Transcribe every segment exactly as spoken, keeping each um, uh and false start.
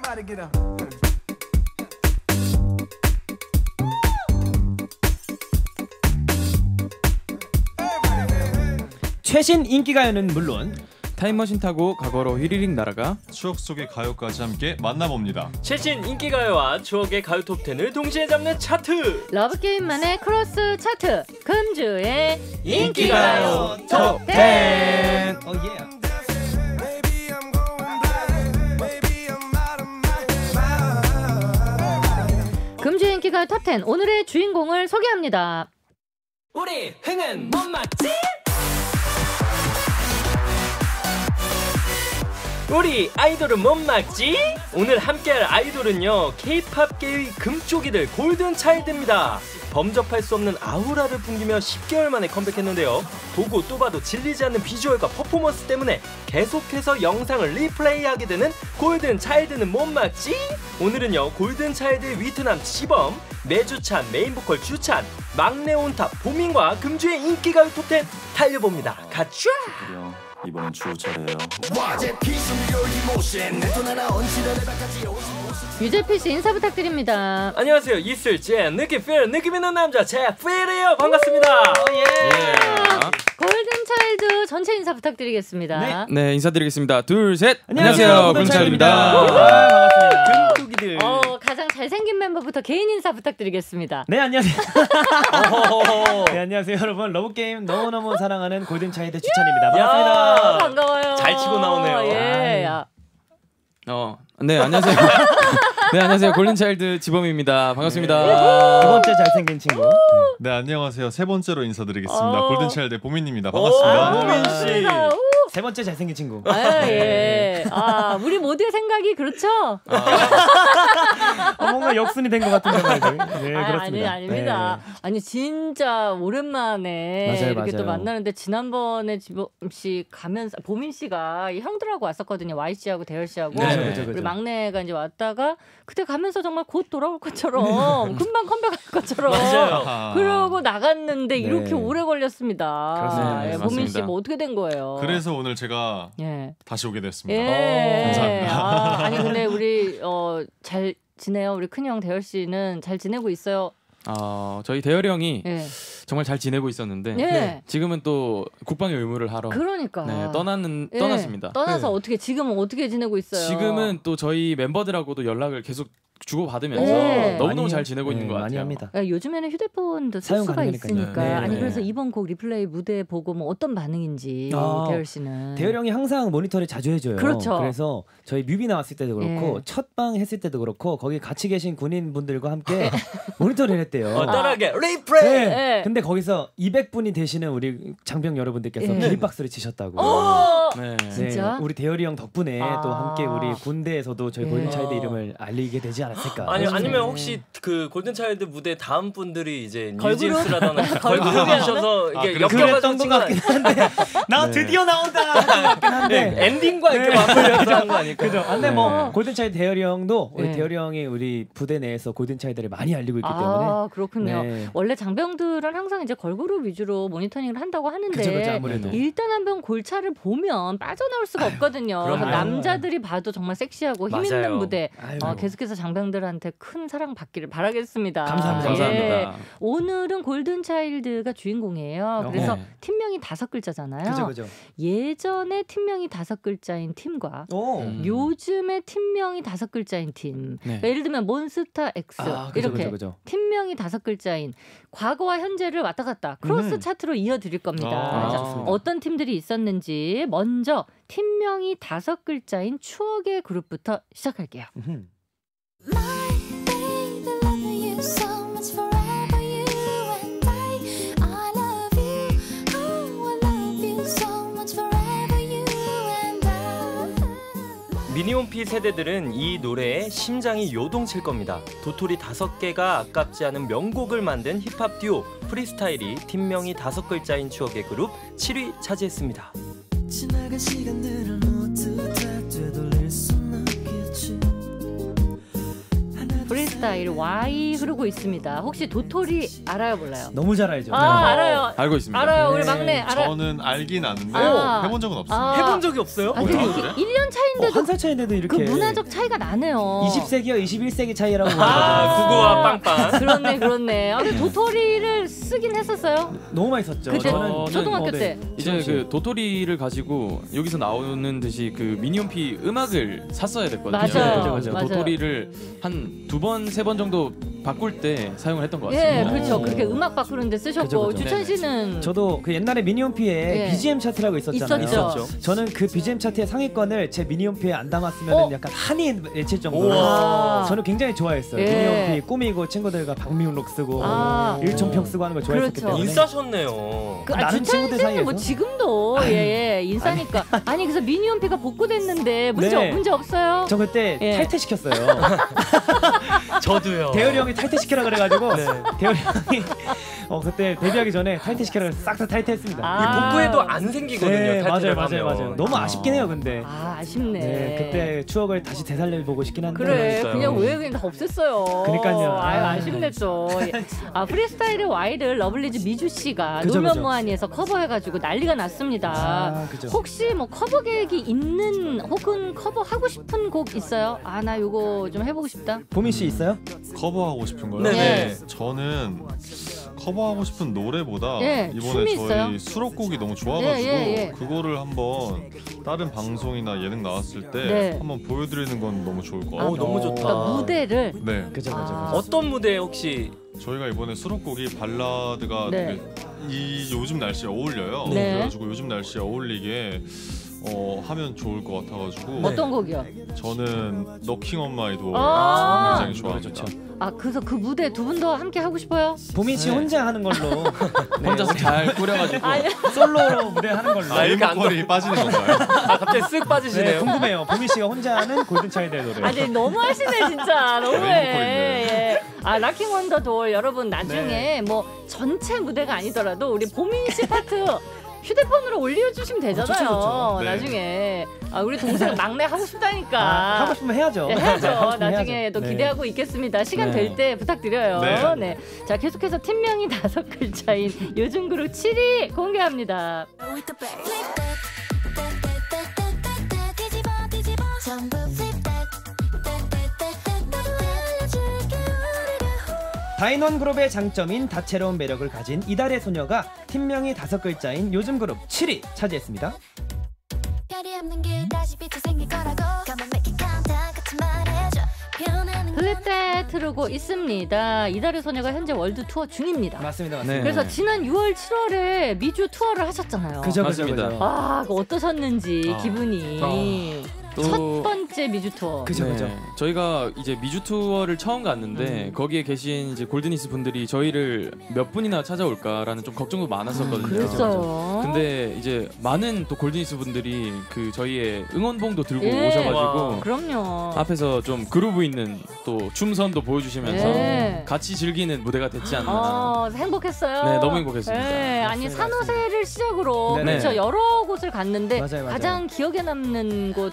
최신 인기가요는 물론 타임머신 타고 과거로 휘리릭 날아가 추억 속의 가요까지 함께 만나봅니다. 최신 인기가요와 추억의 가요 톱텐을 동시에 잡는 차트. 러브게임만의 크로스 차트. 금주의 인기가요 톱텐. 오 예. 금주의 인기가요 톱텐. 오늘의 주인공을 소개합니다. 우리 흥은 못 맞지? 우리 아이돌은 못 막지? 오늘 함께할 아이돌은요, K-팝계의 금쪽이들 골든차일드입니다. 범접할 수 없는 아우라를 풍기며 십 개월 만에 컴백했는데요. 보고 또 봐도 질리지 않는 비주얼과 퍼포먼스 때문에 계속해서 영상을 리플레이하게 되는 골든차일드는 못 막지? 오늘은요, 골든차일드의 위트남 시범, 매주찬, 메인보컬 주찬, 막내 온탑 보민과 금주의 인기가요 톱텐 달려봅니다. 가자! 이번엔 주 차례예요. 유재필 씨 인사 부탁드립니다. 안녕하세요. 이슬 제 느낌 필 느낌 있는 남자 제필이에요. 반갑습니다. 예. 골든차일드 전체 인사 부탁드리겠습니다. 네, 네 인사드리겠습니다. 둘, 셋. 안녕하세요, 골든차일드입니다. 반갑습니다. 금쪽이들. 어, 가장 잘생긴 멤버부터 개인 인사 부탁드리겠습니다. 네 안녕하세요. 네 안녕하세요 여러분. 러브게임 너무너무 사랑하는 골든차일드 추찬입니다. 반갑습니다. 아, 반가워요. 잘 치고 나오네요. 예. 야. 어, 네 안녕하세요. 네 안녕하세요. 골든차일드 지범입니다. 반갑습니다. 네. 두 번째 잘생긴 친구. 네 안녕하세요. 세 번째로 인사드리겠습니다. 어. 골든차일드 보민입니다. 반갑습니다. 보민 씨. 세 번째 잘생긴 친구. 아, 예. 아, 우리 모두의 생각이 그렇죠? 아, 뭔가 역순이 된 것 같은데 말이죠. 네, 아, 그렇습니다. 아니, 아닙니다. 네. 아니, 진짜 오랜만에 맞아요, 이렇게 또 맞아요. 만나는데 지난번에 지범 씨 가면서 보민 씨가 형들하고 왔었거든요. 와이 씨하고 대열 씨하고. 네, 그죠, 그죠, 우리 그죠. 막내가 이제 왔다가 그때 가면서 정말 곧 돌아올 것처럼 금방 컴백할 것처럼 맞아요. 그러고 나갔는데 이렇게 네. 오래 걸렸습니다. 그렇습니다. 예, 네, 보민 씨 맞습니다. 뭐 어떻게 된 거예요? 그래서 오늘 제가 예. 다시 오게 됐습니다. 예. 감사합니다. 아, 아니 근데 우리 어, 잘 지내요. 우리 큰형 대열 씨는 잘 지내고 있어요. 어, 저희 대열이 형이 예. 정말 잘 지내고 있었는데 예. 네. 지금은 또 국방의 의무를 하러 그러니까. 네, 떠나는 예. 떠났습니다. 떠나서 네. 어떻게 지금은 어떻게 지내고 있어요? 지금은 또 저희 멤버들하고도 연락을 계속 주고 받으면서 네. 너무너무 많이- 잘 지내고 있는 네, 것 같아요. 많이 합니다. 야, 요즘에는 휴대폰도 쓸 사용 수가 가능하니까요. 있으니까. 네, 아니 네. 그래서 이번 곡 리플레이 무대 보고 뭐 어떤 반응인지 아, 대열 씨는. 대열 형이 항상 모니터를 자주 해줘요. 그렇죠. 그래서 저희 뮤비 나왔을 때도 그렇고 예. 첫방 했을 때도 그렇고 거기 같이 계신 군인분들과 함께 모니터를 했대요. 어떠하게 리플레이. 네. 네. 근데 거기서 이백 분이 되시는 우리 장병 여러분들께서 예. 기립박수를 치셨다고. 어! 네. 네, 진짜? 우리 대열이 형 덕분에 아. 또 함께 우리 군대에서도 저희 예. 골든차일드 이름을 알리게 되지 않았을까. 아니 네. 아니면 혹시 그 골든차일드 무대 다음 분들이 이제 걸그룹? 뉴진스라던가 걸그룹이 걸그룹이셔서 아, 이게 그래. 엮여가지고 그랬던 것 찍은 같긴 한데 나 네. 드디어 나온다 하는 것 같긴 한데. 네, 엔딩과 이렇게 맞물려서 한 거 아닐까? 그죠. 아, 근데 네. 뭐 골든차일드 대열이 형도 우리 네. 대열이 형이 우리 부대 내에서 골든차일드를 많이 알리고 있기 때문에. 아 그렇군요. 네. 원래 장병들은 항상 이제 걸그룹 위주로 모니터링을 한다고 하는데 그죠, 그죠, 아무래도. 일단 한번 골차를 보면 빠져나올 수가 없거든요. 그래서 그럼요. 남자들이 봐도 정말 섹시하고 힘 있는 맞아요. 무대 아유. 어, 계속해서 장병들한테 큰 사랑 받기를 바라겠습니다. 감사합니다. 예. 감사합니다. 오늘은 골든차일드가 주인공이에요. 어. 그래서 네. 팀명이 다섯 글자잖아요. 그죠 그죠. 예전에 팀명이 다섯 글자인 팀과 오. 음. 요즘에 팀명이 다섯 글자인 팀. 네. 그러니까 예를 들면 몬스타 X 아, 그죠, 이렇게 그죠, 그죠. 팀명이 다섯 글자인 과거와 현재를 왔다 갔다 크로스 음. 차트로 이어드릴 겁니다. 아, 자, 좋습니다. 어떤 팀들이 있었는지 먼저 팀명이 다섯 글자인 추억의 그룹부터 시작할게요. 음흠. 미니홈피 세대들은 이 노래에 심장이 요동칠 겁니다. 도토리 다섯 개가 아깝지 않은 명곡을 만든 힙합 듀오 프리스타일이 팀명이 다섯 글자인 추억의 그룹 칠 위 차지했습니다. 지나간 시간들을 모두 다 되돌릴 순 없겠지. 프리스타일 프리스타일 Y 흐르고 있습니다. 혹시 도토리 알아요, 몰라요? 너무 잘 알죠. 아, 네. 알아요. 알고 있습니다. 알아요, 네. 우리 막내 알아요. 저는 알긴 아는데 아. 해본 적은 없습니다. 아. 해본 적이 없어요? 아, 근데 아, 이게 그래? 일 년 어, 차인데도 한 살 차이인데도 그 이렇게 문화적 차이가 나네요. 이십 세기와 이십일 세기 차이라고 아, 하거든요. 구구와 빵빵. 그렇네, 그렇네. 아, 근데 도토리를 쓰긴 했었어요. 너무 많이 썼죠. 그때 저는 초등학교 어, 네. 때. 이제 그 도토리를 가지고 여기서 나오는 듯이 그 미니홈피 음악을 샀어야 됐거든요. 맞아요. 그죠, 그죠. 맞아요. 도토리를 한 두 번, 세 번 정도 바꿀 때 사용을 했던 것 예, 같습니다. 그렇죠. 어. 그렇게 음악 바꾸는데 쓰셨고 그죠, 그죠. 주찬 씨는 저도 그 옛날에 미니홈피에 예. 비지엠 차트라고 있었잖아요. 있었죠. 저는 그 비지엠 차트의 상위권을 제 미니홈피에 안 담았으면 어? 약간 한이 맺힐 정도로 우와. 저는 굉장히 좋아했어요. 예. 미니홈피 꾸미고 친구들과 박미훈록 쓰고 아. 일총평 쓰고 하는 걸 좋아했었기 그렇죠. 때문에 인싸셨네요. 그, 아, 나름 주찬 친구들 씨는 뭐 사이에서? 지금도 예, 예 인싸니까 아니 그래서 미니홈피가 복구됐는데 문제 네. 문제 없어요? 저 그때 예. 탈퇴시켰어요. 저도요. 대열이 형이 탈퇴시키라 그래가지고 네. 대열이 형이 어 그때 데뷔하기 전에 탈퇴시키라 그래서 싹 다 탈퇴했습니다. 아. 이 복구해도 안 생기거든요. 네, 맞아요, 탈퇴를 맞아요, 하면. 맞아요. 너무 아쉽긴 해요, 근데. 아 아쉽네. 네, 그때 추억을 다시 되살려보고 싶긴 한데. 그래 그러니까요. 그냥 왜 그냥 다 없앴어요. 그러니까요. 아유 아. 아쉽네 또. 예. 아 프리스타일의 Y를 러블리즈 미주 씨가 그죠, 놀면 그죠. 뭐하니에서 커버해가지고 난리가 났습니다. 아, 그죠. 혹시 뭐 커버 계획이 있는 혹은 커버 하고 싶은 곡 있어요? 아 나 요거 좀 해보고 싶다. 보민 씨 있어요? 커버하고 싶은 거요? 네네. 저는 커버하고 싶은 노래보다 예, 이번에 춤이 저희 있어요? 수록곡이 너무 좋아가지고 예, 예, 예. 그거를 한번 다른 방송이나 예능 나왔을 때 네. 한번 보여드리는 건 너무 좋을 것 오, 같아요. 너무 좋다. 그러니까 무대를 네, 그죠, 그죠, 아. 그죠. 어떤 무대 혹시 저희가 이번에 수록곡이 발라드가 네. 되게 이 요즘 날씨에 어울려요. 네. 그래가지고 요즘 날씨에 어울리게 어, 하면 좋을 것 같아가지고 어떤 곡이요? 저는 너킹 온 마이 도어 아. 굉장히 좋아합니다. 아 그래서 그 무대 두 분 더 함께 하고 싶어요? 보민 씨 네. 혼자 하는 걸로. 네, 혼자서 잘 꾸려가지고 아니 솔로로 무대 하는 걸로. 아, 이렇게 안 일목걸이 빠지는 건가요? 아, 갑자기 쓱 네, 빠지시네요. 궁금해요. 보민 씨가 혼자 하는 골든 차일드의 노래. 아니 너무 하시네 진짜 너무해. 네. 예. 아 락킹 원더 돌 여러분 나중에 네. 뭐 전체 무대가 아니더라도 우리 보민 씨 파트 휴대폰으로 올려주시면 되잖아요. 좋죠, 좋죠. 네. 나중에 아, 우리 동생 막내 하고 싶다니까. 아, 하고 싶으면 해야죠. 네, 네, 해야죠. 하고 싶으면 나중에 해야죠. 또 네. 기대하고 있겠습니다. 시간 네. 될 때 부탁드려요. 네. 네. 자 계속해서 팀명이 다섯 글자인 요즘 그룹 칠 위 공개합니다. with the bass. Flip that, 뒤집어 뒤집어 전부 flip that, 너도 알려줄게 우리가 다인원 그룹의 장점인 다채로운 매력을 가진 이달의 소녀가 팀명이 다섯 글자인 요즘 그룹 칠 위 차지했습니다. 별이 없는 길 다시 빛이 생길 거라고 Come and make it count down 같이 말해줘 변하는 플랫대 트르고 있습니다. 이달의 소녀가 현재 월드 투어 중입니다. 맞습니다, 맞습니다. 네. 그래서 지난 유월, 칠월에 미주 투어를 하셨잖아요. 그죠, 그죠, 맞습니다. 그죠. 아, 그 어떠셨는지 아. 기분이. 또- 첫 번째 미주 투어. 그죠, 네, 그죠. 저희가 이제 미주 투어를 처음 갔는데 거기에 계신 이제 골드니스 분들이 저희를 몇 분이나 찾아올까라는 좀 걱정도 많았었거든요. 그랬어요. 근데 이제 많은 또 골드니스 분들이 그 저희의 응원봉도 들고 예. 오셔가지고 와. 그럼요. 앞에서 좀 그루브 있는 또 춤선도 보여주시면서 예. 같이 즐기는 무대가 됐지 않나. 어, 행복했어요. 네, 너무 행복했습니다. 네, 아니 맞습니다, 산호세를 시작으로 네네. 그렇죠. 여러 곳을 갔는데 맞아요, 맞아요. 가장 기억에 남는 곳.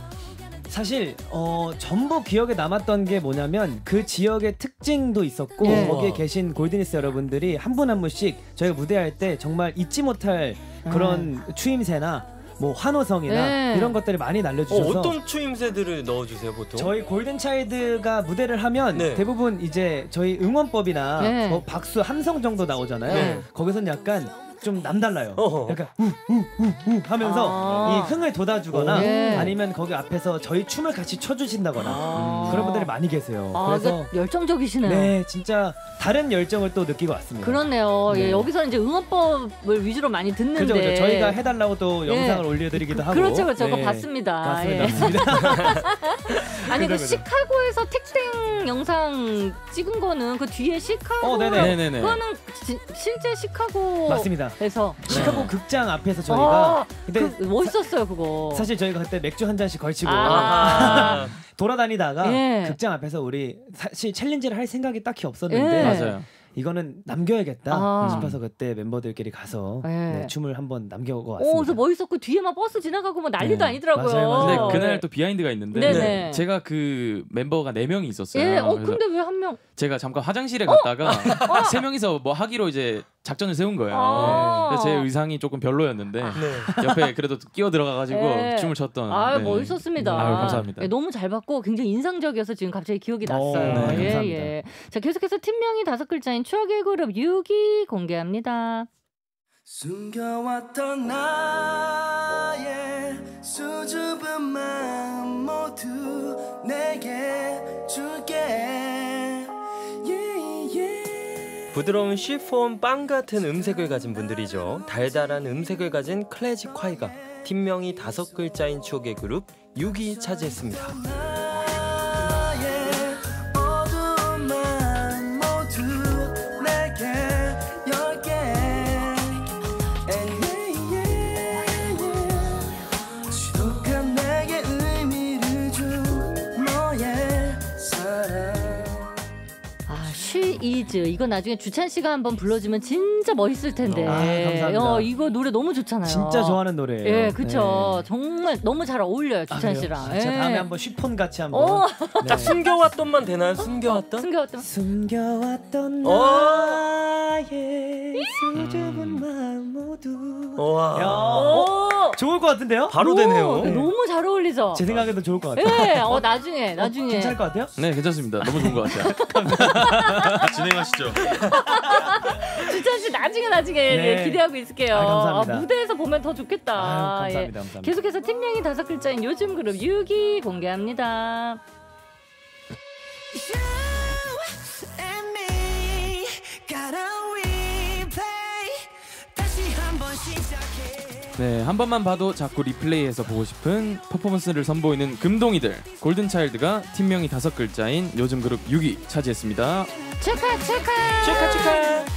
사실 어, 전부 기억에 남았던 게 뭐냐면 그 지역의 특징도 있었고 예. 거기에 계신 골드니스 여러분들이 한 분 한 분씩 저희가 무대할 때 정말 잊지 못할 그런 추임새나 뭐 환호성이나 네. 이런 것들을 많이 어, 날려주셔서 어떤 추임새들을 넣어주세요 보통? 저희 골든 차일드가 무대를 하면 네. 대부분 이제 저희 응원법이나 네. 뭐 박수 함성 정도 나오잖아요. 네. 거기서는 약간 좀 남달라요. 어허. 약간 우우우우 하면서 아. 이 흥을 돋아주거나 네. 아니면 거기 앞에서 저희 춤을 같이 춰주신다거나 아. 그런 분들이 많이 계세요. 아, 그래서 그러니까 열정적이시네요. 네 진짜 다른 열정을 또 느끼고 왔습니다. 그렇네요. 네. 예, 여기서는 이제 응원법을 위주로 많이 듣는데. 그죠, 그죠. 저희가 해달라고 또 예. 영상을 올려드리기도 하고. 그렇죠, 그렇죠. 네. 그거 봤습니다. 맞습니다, 예. 맞습니다. 아니 그 그죠, 그죠. 시카고에서 택땡 영상 찍은 거는 그 뒤에 시카고. 어, 네네. 네네네. 그거는 지, 실제 시카고. 맞습니다. 에서. 시카고 극장 앞에서 저희가 아, 근데 그, 멋있었어요 그거. 사실 저희가 그때 맥주 한 잔씩 걸치고 아. 돌아다니다가 예. 극장 앞에서 우리 사실 챌린지를 할 생각이 딱히 없었는데 예. 맞아요. 이거는 남겨야겠다 아. 싶어서 그때 멤버들끼리 가서 네. 네, 춤을 한번 남겨고 오, 왔습니다. 그래서 멋있었고 뒤에 막 버스 지나가고 뭐 난리도 네. 아니더라고요. 맞아요, 맞아요. 근데 그날 또 비하인드가 있는데 네네. 제가 그 멤버가 네 명이 있었어요. 예, 어 그래서 근데 왜 한 명? 제가 잠깐 화장실에 갔다가 세 명이서 뭐 하기로 이제 작전을 세운 거예요. 아. 그래서 제 의상이 조금 별로였는데 네. 옆에 그래도 끼어 들어가가지고 네. 춤을 췄던. 아 네. 멋있었습니다. 아유, 감사합니다. 예, 너무 잘 봤고 굉장히 인상적이어서 지금 갑자기 기억이 오, 났어요. 네, 예, 감사합니다. 예. 자 계속해서 팀명이 다섯 글자인 추억의 그룹 육 위 공개합니다. 숨겨왔던 나의 수줍은 마음 모두 내게 줄게. yeah, yeah. 부드러운 쉬폰 빵 같은 음색을 가진 분들이죠. 달달한 음색을 가진 클래식 콰이가 팀명이 다섯 글자인 추억의 그룹 육 위 차지했습니다. 나의 어두운 마음 모두 내게 열게. And yeah, yeah, yeah. 지독한 내게 의미를 준 너의 사랑. 아, She Is 이거 나중에 주찬 씨가 한번 불러주면 진짜 멋있을 텐데. 아, 감사합니다. 어, 이거 노래 너무 좋잖아요. 진짜 좋아하는 노래예요. 예, 그쵸. 네. 정말 너무 잘 어울려요 아, 주찬 그래요? 씨랑. 아, 제가 예. 다음에 한번 쉬폰 같이 한번. 어. 네. 숨겨왔던만 되나요? 숨겨왔던? 숨겨왔던. 숨겨왔던 어. 나의 수줍은 마음 모두. 와. 야, 오. 좋을 것 같은데요? 바로 오, 되네요. 너무 잘 어울리죠. 제 생각에도 좋을 것 같아요. 예, 어 나중에 나중에. 괜찮을 것 같아요? 네, 괜찮습니다. 너무 좋은 것 같아요. 진행하시죠. 주찬 씨 나중에 나중에 네. 예, 기대하고 있을게요. 아, 감사합니다. 아, 무대에서 보면 더 좋겠다. 아유, 감사합니다, 예. 감사합니다. 계속해서 팀명이 다섯 글자인 요즘 그룹 육 위 공개합니다. You and me gotta replay. 다시 한번 시작해. 네, 한 번만 봐도 자꾸 리플레이해서 보고 싶은 퍼포먼스를 선보이는 금동이들 골든차일드가 팀명이 다섯 글자인 요즘 그룹 육 위 차지했습니다. 체카 체카. 축하 축하.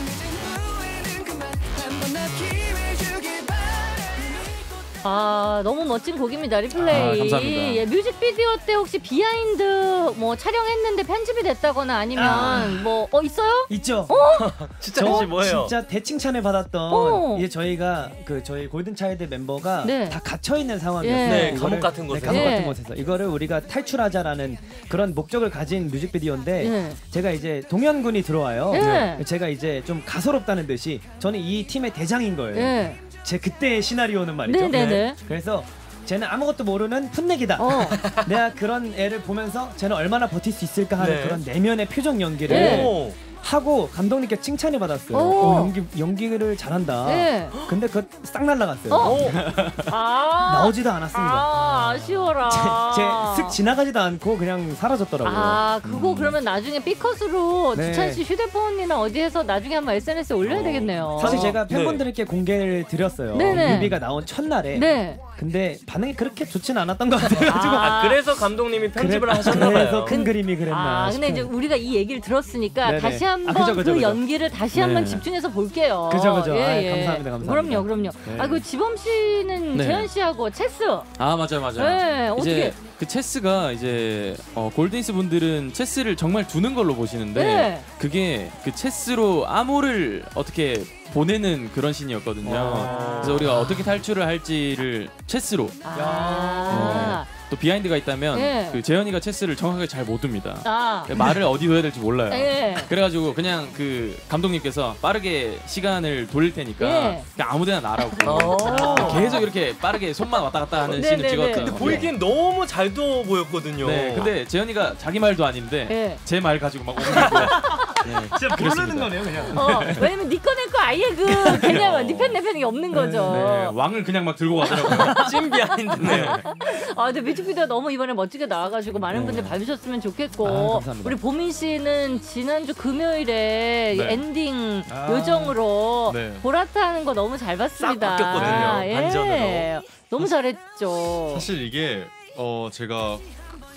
아 너무 멋진 곡입니다. 리플레이. 아, 감사합니다. 예, 뮤직비디오 때 혹시 비하인드 뭐 촬영했는데 편집이 됐다거나 아니면 아. 뭐 어 있어요? 있죠. 진짜 저 혹시 뭐예요? 진짜 대칭찬을 받았던 어. 이제 저희가 그 저희 골든차일드 멤버가 네. 다 갇혀 있는 상황이었어요. 네, 이거를- 감옥 같은 곳에서. 네, 감옥 네. 같은 곳에서 이거를 우리가 탈출하자라는 그런 목적을 가진 뮤직비디오인데 예. 제가 이제 동현군이 들어와요. 예. 제가 이제 좀 가소롭다는 듯이 저는 이 팀의 대장인 거예요. 예. 제 그때의 시나리오는 말이죠. 네네네. 그래서 쟤는 아무것도 모르는 풋내기다. 어. 내가 그런 애를 보면서 쟤는 얼마나 버틸 수 있을까 하는 네. 그런 내면의 표정 연기를 네. 오. 하고 감독님께 칭찬을 받았어요. 오. 어, 연기 연기를 잘한다. 예. 근데 그거 싹 날라갔어요. 어? 오. 아. 나오지도 않았습니다. 아, 아쉬워라. 제 슥 지나가지도 않고 그냥 사라졌더라고요. 아, 그거 그러면 나중에 삐컷으로 네. 주찬 씨 휴대폰이나 어디에서 나중에 한번 에스엔에스에 올려야 되겠네요. 사실 제가 네. 팬분들께 공개를 드렸어요. 네네. 뮤비가 나온 첫날에. 네. 근데 반응이 그렇게 좋진 않았던 것 같아가지고. 아, 그래서 감독님이 편집을 그래- 하셨나 그래서 봐요. 큰 그림이 그랬나. 아, 근데 이제 싶어요. 우리가 이 얘기를 들었으니까 네네. 다시 아, 한번 그죠, 그 그죠, 그죠. 연기를 다시 네. 한번 집중해서 볼게요. 그죠, 그죠. 예, 아이, 예. 감사합니다, 감사합니다. 그럼요, 그럼요. 네. 아, 그 지범 씨는 네. 재현 씨하고 체스. 아, 맞아요, 맞아요. 네, 어떻게? 이제 그 체스가 이제 어, 골든스 분들은 체스를 정말 두는 걸로 보시는데 네. 그게 그 체스로 암호를 어떻게 보내는 그런 신이었거든요. 아. 그래서 우리가 어떻게 탈출을 할지를 체스로 아, 또 비하인드가 있다면 네. 그 재현이가 체스를 정확하게 잘 못 둡니다. 아, 말을 어디 둬야 될지 몰라요. 예. 그래가지고 그냥 그 감독님께서 빠르게 시간을 돌릴 테니까 예. 그냥 아무데나 나라고 어. 계속 이렇게 빠르게 손만 왔다 갔다 하는 네, 씬을 네, 찍었던. 네. 근데 보이기엔 너무 잘 둬 보였거든요. 네, 근데 재현이가 자기 말도 아닌데 예. 제 말 가지고 막 옮기고. 네, 진짜 모르는 그랬습니다. 거네요, 그냥. 어, 왜냐면 니꺼 내꺼 아예 그 그냥 니편 내편이 없는 거죠. 네, 왕을 그냥 막 들고 가더라고요. 찐 비하인드네요. 아, 근데 뮤직비디오 너무 이번에 멋지게 나와가지고 많은 분들 봐주셨으면 좋겠고 아, 감사합니다. 우리 보민 씨는 지난주 금요일에 이 네. 엔딩 아. 요정으로 네. 보라타 하는 거 너무 잘 봤습니다. 싹 바뀌었거든요, 예. 반전으로. 너무 잘했죠. 사실 이게 어 제가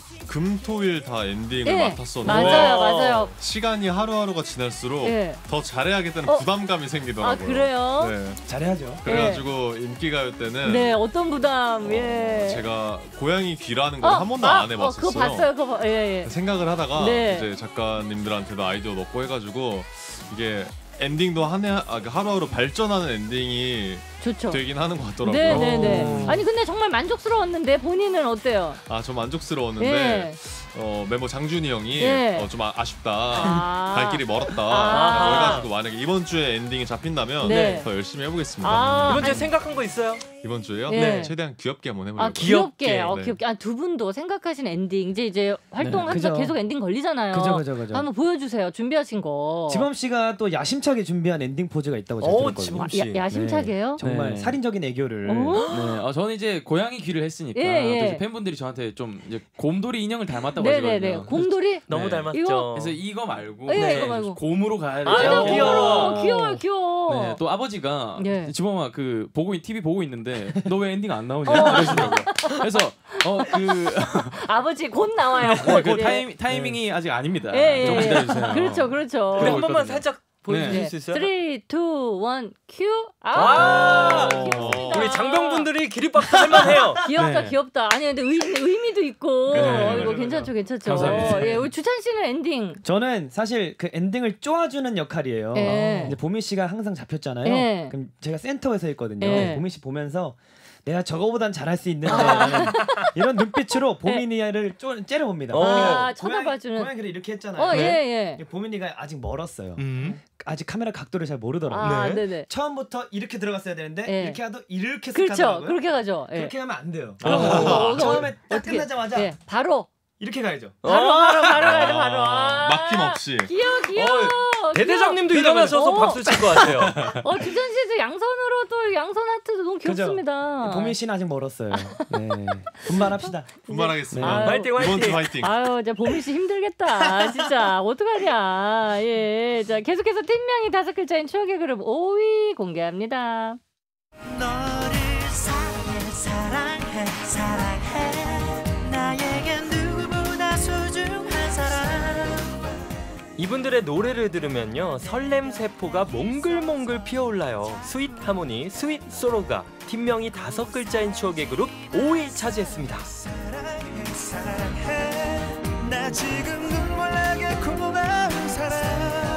금토일 다 엔딩을 예, 맡았었는데 맞아요, 맞아요. 시간이 하루하루가 지날수록 예. 더 잘해야겠다는 어? 부담감이 아 생기더라고요. 그래요? 네. 잘해야죠. 그래가지고 인기가요 때는 네, 어떤 부담? 예. 어, 제가 고양이 귀라는 걸 한 번도 아, 안 해봤었어요. 어, 그거 봤어요, 그거 봐. 예, 예. 생각을 하다가 네. 이제 작가님들한테도 아이디어 넣고 해가지고 이게 엔딩도 한 해, 아, 하루하루 발전하는 엔딩이 좋죠. 되긴 하는 것 같더라고요. 네, 네, 네. 아니 근데 정말 만족스러웠는데 본인은 어때요? 아, 저 만족스러웠는데 예. 어, 멤버 장준이 형이 예. 어, 좀 아, 아쉽다. 아. 갈 길이 멀었다. 아. 라고 해가지고 만약에 이번 주에 엔딩이 잡힌다면 네. 더 열심히 해보겠습니다. 아, 이번 주에 아니, 생각한 거 있어요? 이번 주에요? 네. 최대한 귀엽게 한번 해보려고. 아 귀엽게, 귀엽게. 어, 네. 귀엽게. 아, 두 분도 생각하신 엔딩 이제 이제 활동하니까 그죠. 계속 엔딩 걸리잖아요. 그죠, 그죠, 그죠. 한번 보여주세요. 준비하신 거. 지범 씨가 또 야심차게 준비한 엔딩 포즈가 있다고 제가 오, 들었거든요. 지범 아, 씨. 야, 야심차게요? 정말 네. 살인적인 애교를. 어? 네, 어, 저는 이제 고양이 귀를 했으니까 예, 예. 또 이제 팬분들이 저한테 좀 이제 곰돌이 인형을 닮았다고 네네네. 하시거든요. 곰돌이? 너무 네. 닮았죠. 이거- 그래서 이거 말고 예, 네, 이거 말고. 곰으로 가야 되죠. 아유, 어, 귀여워. 귀여워, 귀여워. 네, 또 아버지가 예. 지범아 그 보고 있- 티비 보고 있는데 너 왜 엔딩 안 나오냐 어. 그러시더라고요. 그래서 어그 아버지 곧 나와요. 네, 그 예. 타임 타이밍이 아직 아닙니다. 예, 예. 좀 기다려주세요. 그렇죠, 그렇죠. 우리 한 그러고 번만 있거든요. 살짝 보여주실 네. 수 있어요? 삼, 이, 일, 큐. 아, 와! 귀엽습니다. 우리 장병분들이 기립박수 할만해요. 귀엽다, 네. 귀엽다. 아니 근데 의, 의미도 있고. 네, 어, 네, 이거 네, 괜찮죠, 괜찮죠. 감사합니다. 예, 우리 주찬 씨는 엔딩. 저는 사실 그 엔딩을 쪼아주는 역할이에요. 예. 이제 보미 씨가 항상 잡혔잖아요. 예. 그럼 제가 센터에서 했거든요. 예. 보미 씨 보면서 내가 저거보단 잘할 수 있는데 이런 눈빛으로 보민이를 쪼 째려봅니다. 어. 아, 고양이- 쳐다봐주는. 고양이를 이렇게 했잖아요. 어, 네. 예, 예. 보민이가 아직 멀었어요. 음. 아직 카메라 각도를 잘 모르더라고요. 아, 네. 네, 네. 처음부터 이렇게 들어갔어야 되는데 예. 이렇게 하도 이렇게 쓱 그렇죠. 하더라고요. 그렇게 가죠. 예. 그렇게 하면 안 돼요. 어, 어, 어, 처음에 딱 어떻게- 끝나자마자 예, 바로 이렇게 가야죠. 바로 바로 바로 가죠, 바로. 아, 막힘없이. 귀여워, 귀여워. 대대장님도 귀여워. 일어나셔서 어. 박수 칠 것 같아요. 어, 주찬 씨도 양손으로 또 양손 하트도 너무 그죠? 귀엽습니다. 보민 씨는 아직 멀었어요. 네. 분발합시다. 분발하겠습니다. 아유. 화이팅, 화이팅. 이번 주 화이팅. 아유, 이제 보민 씨 힘들겠다. 진짜 어떡하냐. 예, 자 계속해서 팀명이 다섯 글자인 추억의 그룹 오 위 공개합니다. 너를 사랑해 사랑해 사랑해 나에게 누구보다 소중한 사람 이분들의 노래를 들으면요 설렘 세포가 몽글몽글 피어올라요. 스윗 하모니, 스윗 소로가 팀명이 다섯 글자인 추억의 그룹 오 위 차지했습니다. 사랑해 사랑해 나 지금 눈물 나게 고마운 사람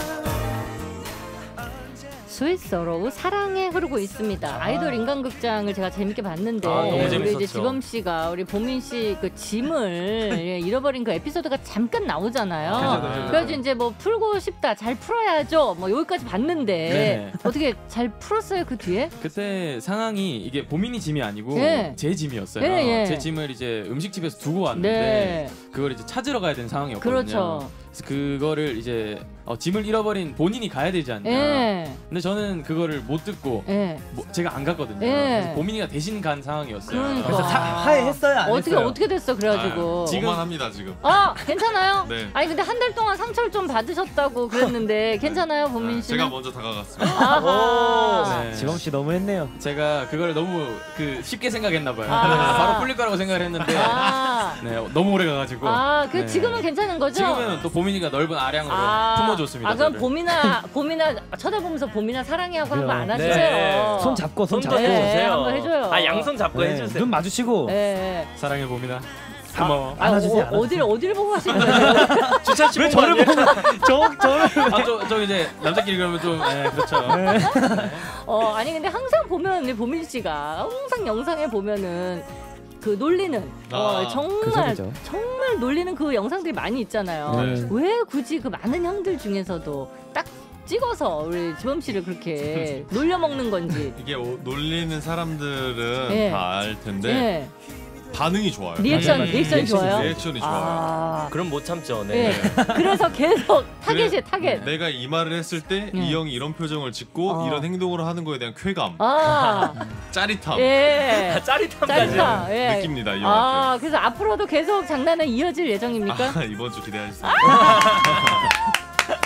스윗 서로우 사랑에 흐르고 있습니다. 아이돌 인간극장을 제가 재밌게 봤는데 아, 너무 우리 재밌었죠. 이제 지범 씨가 우리 보민 씨 그 짐을 예, 잃어버린 그 에피소드가 잠깐 나오잖아요. 그죠, 그죠, 그죠. 그래서 이제 뭐 풀고 싶다, 잘 풀어야죠. 뭐 여기까지 봤는데 네. 어떻게 잘 풀었어요 그 뒤에? 그때 상황이 이게 보민이 짐이 아니고 예. 제 짐이었어요. 예, 예. 제 짐을 이제 음식집에서 두고 왔는데 네, 그걸 이제 찾으러 가야 되는 상황이었거든요. 그렇죠. 그래서 그거를 이제 어, 짐을 잃어버린 본인이 가야 되지 않냐. 예, 근데 저는 그거를 못 듣고 예. 뭐, 제가 안 갔거든요. 예. 그래서 보민이가 대신 간 상황이었어요. 그러니까. 그래서 사, 화해했어요? 안 어떻게 했어요? 어떻게 됐어 그래가지고. 아, 지금- 거만합니다 지금. 아 괜찮아요? 네. 아니 근데 한 달 동안 상처를 좀 받으셨다고 그랬는데 괜찮아요 보민 네, 씨는? 제가 먼저 다가갔습니다. 아하. 네. 지범 씨 너무했네요. 제가 그걸 너무 그 쉽게 생각했나 봐요. 아. 그래서 바로 풀릴 거라고 생각을 했는데 아, 네, 너무 오래 가가지고. 아, 그 네. 지금은 괜찮은 거죠? 지금은 또 보민이가 넓은 아량으로 아, 품어줬습니다. 아 그럼 저를. 봄이나 봄이나 쳐다보면서 봄이나 사랑해 하고 한번 그래요. 안아주세요. 네. 손 잡고 손 손도 잡고. 네, 해주세요. 한번 해줘요. 아 양손 잡고 네, 해주세요. 눈 마주치고 네. 사랑해 봄이나 고마워. 아, 안아주세요, 어, 안아주세요. 어디를 어디를 보고 하시는 거예요? 주찬 씨 왜 보고 저를 아니에요? 보고 저 저를 아, 저, 저 이제 남자끼리 그러면 좀 예, 그렇죠. 어 아니 근데 항상 보면 우리 보민 씨가 항상 영상에 보면은 그 놀리는 어, 아, 정말 그죠, 그죠. 정말 놀리는 그 영상들이 많이 있잖아요. 네. 왜 굳이 그 많은 형들 중에서도 딱 찍어서 우리 지범 씨를 그렇게 놀려 먹는 건지. 이게 오- 놀리는 사람들은 예. 다 알 텐데 네. 반응이 좋아요. 리액션 맞아요. 리액션이 리액션이 좋아요. 리액션이 좋아요. 아. 그럼 못 참죠. 네. 네. 그래서 계속 타겟이 그래- 타겟. 내가 이 말을 했을 때 이 음. 형이 이런 표정을 짓고 어. 이런 행동을 하는 거에 대한 쾌감, 아. 짜릿함 예. 짜릿함까지. 짜릿함. 예. 느낍니다 이 형한테. 아, 그래서 앞으로도 계속 장난은 이어질 예정입니까? 아, 이번 주 기대하겠습니다.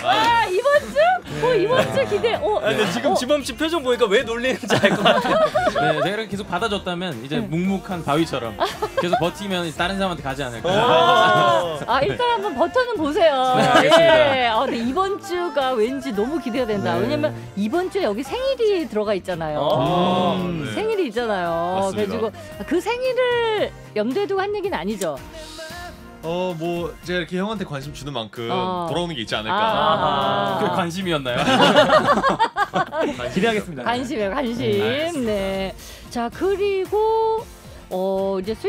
아 이번 주? 어 이번 주 기대. 어. 아, 근데 지금 지범 씨 표정 보니까 왜 놀리는지 알 것 같아요. 네, 제가 이렇게 계속 받아줬다면 이제 묵묵한 바위처럼 계속 버티면 다른 사람한테 가지 않을까. 아 일단 한번 버텨는 보세요. 네, 알겠습니다. 예. 아, 근데 이번 주가 왠지 너무 기대가 된다. 네. 왜냐면 이번 주에 여기 생일이 들어가 있잖아요. 아, 음, 네. 생일이 있잖아요. 맞습니다. 그래가지고 그 생일을 염두에 두고 한 얘기는 아니죠. 어, 뭐 제가 이렇게 형한테 관심 주는 만큼 어. 돌아오는 게 있지 않을까. 아. 그게 관심이었나요? 기대하겠습니다. 관심이에요, 관심. 네. 자 그리고 어 이제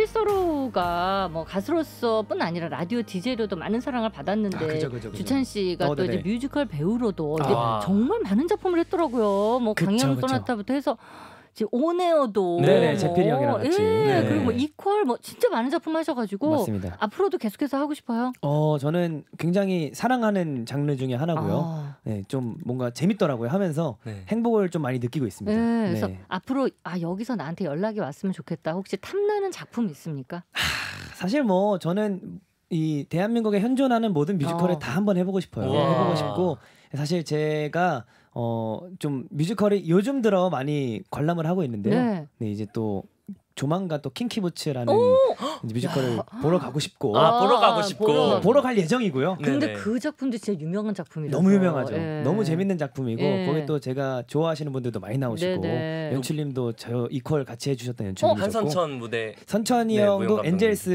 스위스로가 뭐 가수로서뿐 아니라 라디오 디제이로도 많은 사랑을 받았는데 아, 그죠, 그죠, 그죠. 주찬 씨가 어, 또 네네. 이제 뮤지컬 배우로도 이게 아. 정말 많은 작품을 했더라고요. 뭐 그쵸, 강연 그쵸. 떠났다부터 해서 지금 온에어도 네네, 뭐, 제필이 형이랑 같이. 예, 네. 그리고 뭐 이퀄 뭐 진짜 많은 작품 하셔가지고 맞습니다. 앞으로도 계속해서 하고 싶어요. 어 저는 굉장히 사랑하는 장르 중에 하나고요. 아. 네, 좀 뭔가 재밌더라고요. 하면서 네. 행복을 좀 많이 느끼고 있습니다. 네, 그래서 네. 앞으로 아 여기서 나한테 연락이 왔으면 좋겠다. 혹시 탐나는 작품 있습니까? 사실 뭐 저는 이 대한민국에 현존하는 모든 뮤지컬을 어. 다 한번 해보고 싶어요. 우와. 해보고 싶고 사실 제가 어 좀 뮤지컬이 요즘 들어 많이 관람을 하고 있는데요. 네. 네, 이제 또 조만간 또 킹키부츠라는 이제 뮤지컬을 보러 가고 싶고 아, 보러 가고 아, 싶고. 보러 보러 갈 예정이고요. 근데 네네. 그 작품도 진짜 유명한 작품이라서 너무 유명하죠. 예. 너무 재밌는 작품이고 예. 거기 또 제가 좋아하시는 분들도 많이 나오시고 네네. 연출님도 저 이퀄 같이 해주셨던 어, 연출님이셨고 한선천 무대. 선천이 네, 형도 무용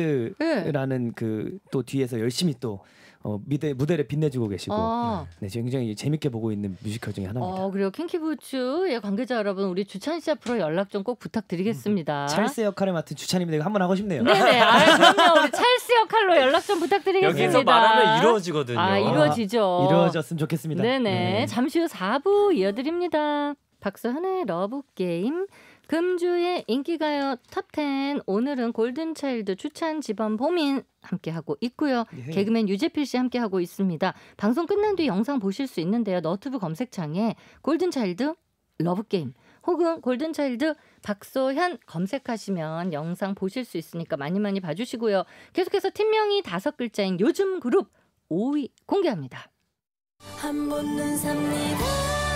엔젤스라는 그 또 뒤에서 열심히 또 어, 무대 무대를 빛내주고 계시고 아. 네, 굉장히 재밌게 보고 있는 뮤지컬 중에 하나입니다. 어, 그리고 킹키부츠의 관계자 여러분, 우리 주찬 씨 앞으로 연락 좀 꼭 부탁드리겠습니다. 찰스 역할을 맡은 주찬입니다. 이거 한번 하고 싶네요. 네네. 아, 그럼요. 우리 찰스 역할로 연락 좀 부탁드리겠습니다. 여기서 말하면 이루어지거든요. 아, 이루어지죠. 이루어졌으면 좋겠습니다. 네네. 네. 잠시 후 사 부 이어드립니다. 박서은의 러브게임. 금주의 인기가요 탑텐. 오늘은 골든차일드 추찬 지범 보민 함께하고 있고요. 예. 개그맨 유재필 씨 함께하고 있습니다. 방송 끝난 뒤 영상 보실 수 있는데요. 너튜브 검색창에 골든차일드 러브게임 혹은 골든차일드 박소현 검색하시면 영상 보실 수 있으니까 많이 많이 봐주시고요. 계속해서 팀명이 다섯 글자인 요즘 그룹 오 위 공개합니다. 한 번은 삽니다.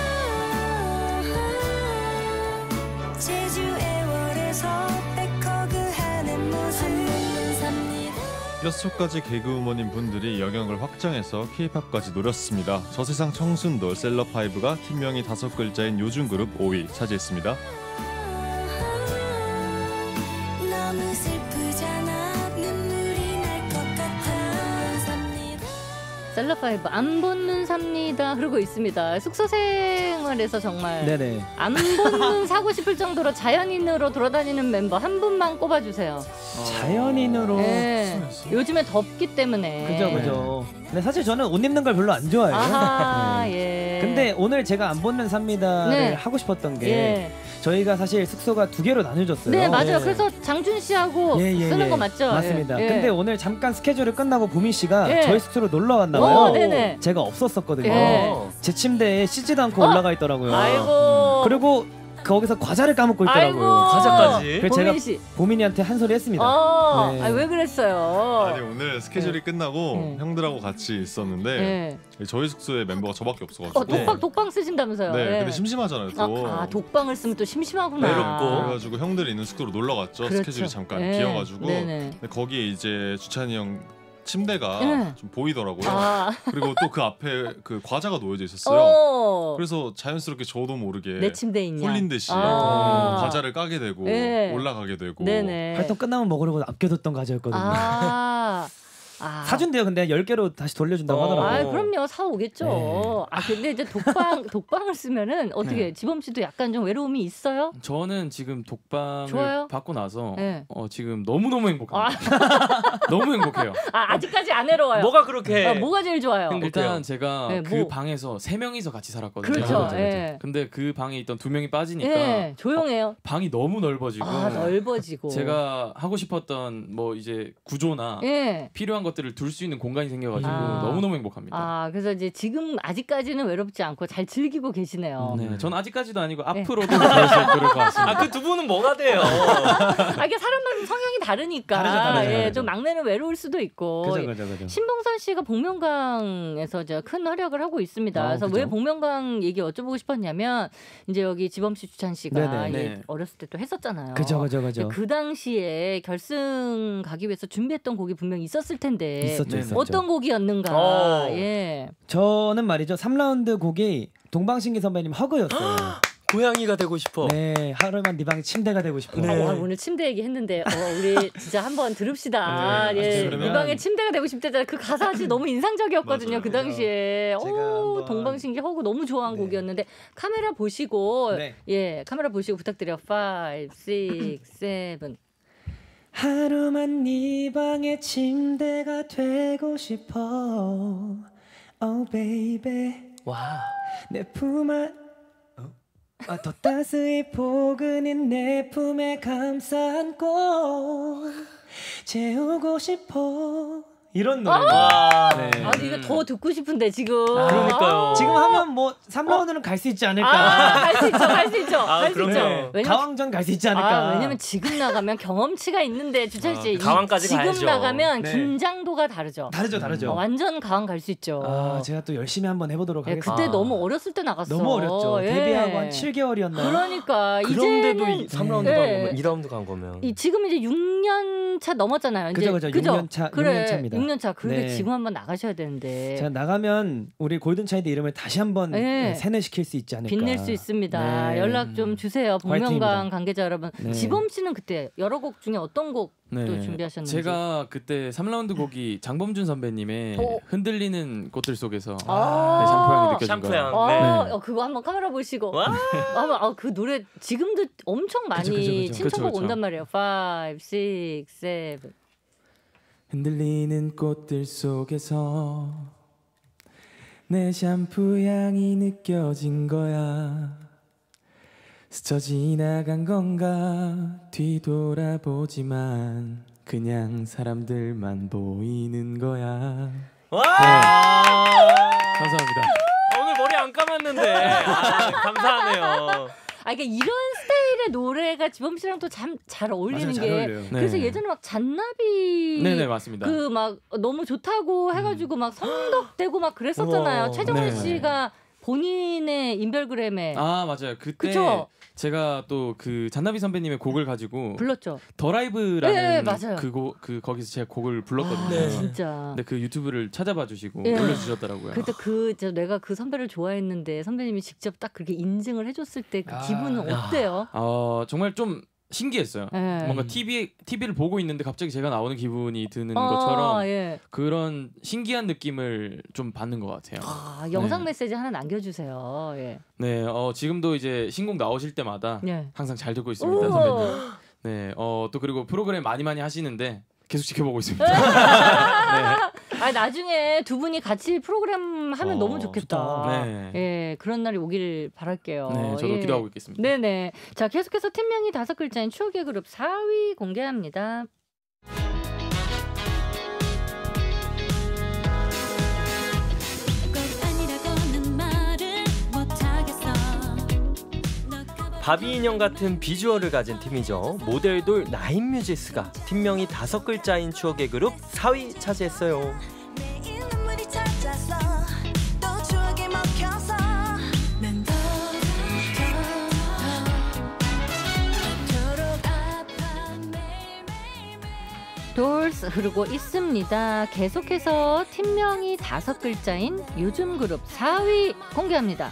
제주 애월에서 백허그하는 모습 한번은 삽니다. 여섯가지 개그우먼인 분들이 영역을 확장해서 케이팝까지 노렸습니다. 저세상 청순돌 셀럽파이브가 팀명이 다섯 글자인 요즘 그룹 오 위 차지했습니다. 너무 슬프잖아. 눈물이 날 것 같아. 삽니다. 셀럽파이브 안 본눈 삽니다 흐르고 있습니다. 숙소 생활에서 정말 네네. 안 본눈 사고 싶을 정도로 자연인으로 돌아다니는 멤버 한 분만 꼽아주세요. 자연인으로. 네. 요즘에 덥기 때문에. 그죠 그죠. 근데 사실 저는 옷 입는 걸 별로 안 좋아해요. 아하, 네. 예. 근데 오늘 제가 안 벗는 삽니다를 네. 하고 싶었던 게 예. 저희가 사실 숙소가 두 개로 나눠졌어요. 네 맞아요. 네. 그래서 장준 씨하고 예, 예, 쓰는 예. 거 맞죠? 맞습니다. 예. 예. 근데 오늘 잠깐 스케줄을 끝나고 보민 씨가 예. 저희 숙소로 놀러 왔나 오, 봐요. 네네. 제가 없었었거든요. 예. 제 침대에 씻지도 않고 어? 올라가 있더라고요. 아이고. 그리고 거기서 과자를 까먹고 아이고. 있더라고요. 과자까지? 그래서 제가 보민 씨. 보민이한테 한 소리 했습니다. 어. 네. 아, 왜 그랬어요? 아니 오늘 스케줄이 끝나고 네. 형들하고 같이 있었는데 예. 저희 숙소에 멤버가 저밖에 없어가지고 어, 독방 독방 쓰신다면서요? 네, 예. 근데 심심하잖아요 또. 아, 아, 독방을 쓰면 또 심심하구나. 외롭고. 그래가지고 형들이 있는 숙소로 놀러 갔죠. 그렇죠. 스케줄이 잠깐 예. 비어가지고. 네네. 근데 거기에 이제 주찬이 형 침대가 예. 좀 보이더라고요. 아. 그리고 또 그 앞에 그 과자가 놓여져 있었어요. 어. 그래서 자연스럽게 저도 모르게 내 침대에 있냐? 홀린 듯이 아. 과자를 까게 되고 예. 올라가게 되고. 네네. 활동 끝나면 먹으려고 아껴뒀던 과자였거든요. 아. 아. 사준대요. 근데 열 개로 다시 돌려준다고 어. 하더라고요. 아, 그럼요. 사 오겠죠. 네. 아, 근데 이제 독방 독방을 쓰면은 어떻게 네. 지범 씨도 약간 좀 외로움이 있어요? 저는 지금 독방을 좋아요? 받고 나서 네. 어, 지금 너무 너무 행복합니다. 너무 행복해요. 아, 아직까지 안 외로워요. 뭐가 그렇게 아, 뭐가 제일 좋아요? 일단 제가 네, 그 뭐. 방에서 세 명이서 같이 살았거든요. 그렇죠. 예. 근데 그 방에 있던 두 명이 빠지니까 예. 조용해요. 방이 너무 넓어지고 아, 넓어지고. 제가 하고 싶었던 뭐 이제 구조나 예. 필요한 것들을 둘 수 있는 공간이 생겨가지고 아. 너무너무 행복합니다. 아, 그래서 이제 지금 아직까지는 외롭지 않고 잘 즐기고 계시네요. 네, 전 아직까지도 아니고 네. 앞으로도 계속 그럴 것 같습니다. 아, 그 두 분은 뭐가 돼요? 아, 이게 사람마다 성향이 다르니까. 다르죠, 다르죠, 예, 다르죠. 좀 막내는 외로울 수도 있고. 그죠, 그죠, 그죠. 신봉선 씨가 복면가에서 이제 큰 활약을 하고 있습니다. 아, 그래서 그죠. 왜 복면가 얘기 여쭤보고 싶었냐면 이제 여기 지범 씨, 주찬 씨가 네네. 예, 네. 어렸을 때 또 했었잖아요. 그죠, 그죠, 그죠. 그 당시에 결승 가기 위해서 준비했던 곡이 분명 있었을 텐데 있었죠, 네. 있었죠. 어떤 곡이었는가. 어. 예. 저는 말이죠. 삼 라운드 곡이 동방신기 선배님 허그였어요. 고양이가 되고 싶어. 네, 하루만 네 방에 침대가 되고 싶어. 네. 아, 와, 오늘 침대 얘기 했는데 어, 우리 진짜 한번 들읍시다. 네, 예, 그러면- 이 방에 침대가 되고 싶대잖아요. 그 가사 진짜 너무 인상적이었거든요. 맞아요. 그 당시에. 제가 오, 한번- 동방신기 허구 너무 좋아한 네. 곡이었는데 카메라 보시고 네. 예, 카메라 보시고 부탁드려요. five, six, seven. 하루만 네 방에 침대가 되고 싶어. Oh baby. 와. 내 품 안 아, 더 따스히 포근한 내 품에 감싸 안고 재우고 싶어. 이런 노래. 와. 네. 아, 이거 더 듣고 싶은데 지금. 그러니까요. 지금 하면 뭐 삼 라운드는 갈 수 있지 않을까. 아, 갈 수 있죠, 갈 수 있죠, 아, 갈 수 그럼요. 있죠. 네. 왜냐면 가왕전 갈 수 있지 않을까. 아, 왜냐면 지금 나가면 경험치가 있는데 주찬 씨 이- 가왕까지 지금 가야죠. 나가면 네. 긴장도가 다르죠. 다르죠, 다르죠. 어, 완전 가왕 갈 수 있죠. 아, 제가 또 열심히 한번 해보도록 예, 하겠습니다. 그때 아. 너무 어렸을 때 나갔어. 너무 어렸죠. 예. 데뷔하고 한 칠 개월이었나요? 그러니까 그런데도 이제는 이 삼 라운드 네. 간 거면 이 라운드 간 거면. 이 지금 이제 육 년 차 넘었잖아요. 그죠, 이제 그죠. 육 년 차, 그래, 육 년 차입니다. 육 년 차. 그런데 네. 지금 한번 나가셔야 되는데. 제가 나가면 우리 골든차일드 이름을 다시 한번 네. 세뇌시킬 수 있지 않을까. 빛낼 수 있습니다. 네. 연락 좀 주세요. 복면가왕 화이팅입니다. 관계자 여러분. 네. 지범 씨는 그때 여러 곡 중에 어떤 곡 또 준비하셨는지. 제가 그때 삼 라운드 곡이 장범준 선배님의 어. 흔들리는 꽃들 속에서 아. 네, 샴푸향이 느껴진 샴푸향. 거예요. 아, 네. 어, 그거 한번 카메라 보시고. 와. 아, 그 노래 지금도 엄청 많이 그죠, 그죠, 그죠. 신청곡 그쵸, 그쵸. 온단 말이에요. five, six, seven. 흔들리는 꽃들 속에서 내 샴푸 향이 느껴진 거야. 스쳐 지나간 건가 뒤돌아보지만 그냥 사람들만 보이는 거야. 와. 감사합니다. 오늘 머리 안 감았는데. 아, 감사하네요. 아, 이게 이런 스타일의 노래가 지범 씨랑 또 잘 어울리는 맞아요, 잘 게 어울려요. 네. 그래서 예전에 막 잔나비 네네 맞습니다. 그 막 너무 좋다고 해가지고 막 성덕되고 막 그랬었잖아요. 우와. 최정원 네. 씨가 본인의 인별그램에 아 맞아요. 그때 그쵸? 제가 또 그 잔나비 선배님의 곡을 가지고 불렀죠. 더 라이브라는 네, 맞아요. 그곡 그 거기서 제가 곡을 불렀거든요. 네. 진짜. 근데 그 유튜브를 찾아봐 주시고 예. 올려주셨더라고요. 그때 그 저 내가 그 선배를 좋아했는데 선배님이 직접 딱 그렇게 인증을 해줬을 때 그 아. 기분은 어때요? 어 정말 좀 신기했어요. 예. 뭔가 티비 티비를 보고 있는데 갑자기 제가 나오는 기분이 드는 아, 것처럼 예. 그런 신기한 느낌을 좀 받는 것 같아요. 아, 영상 네. 메시지 하나 남겨주세요. 예. 네, 어, 지금도 이제 신곡 나오실 때마다 예. 항상 잘 듣고 있습니다, 오. 선배님. 네, 어, 또 그리고 프로그램 많이 많이 하시는데 계속 지켜보고 있습니다. 네. 아, 나중에 두 분이 같이 프로그램 하면 어, 너무 좋겠다. 네. 예, 그런 날이 오길 바랄게요. 네, 저도 예. 기도하고 있겠습니다. 네네. 자, 계속해서 팀명이 다섯 글자인 추억의 그룹 사 위 공개합니다. 꼭 아니라고는 말을 못하겠어. 너가 바비 인형 같은 비주얼을 가진 팀이죠. 모델돌 나인뮤지스가 팀명이 다섯 글자인 추억의 그룹 사 위 차지했어요. 매일 눈물이 찾아서 또 추억에 먹혀서 난 더, 더, 더, 더 아파 매일매일 돌스 흐르고 있습니다. 계속해서 팀명이 다섯 글자인 요즘 그룹 사 위 공개합니다.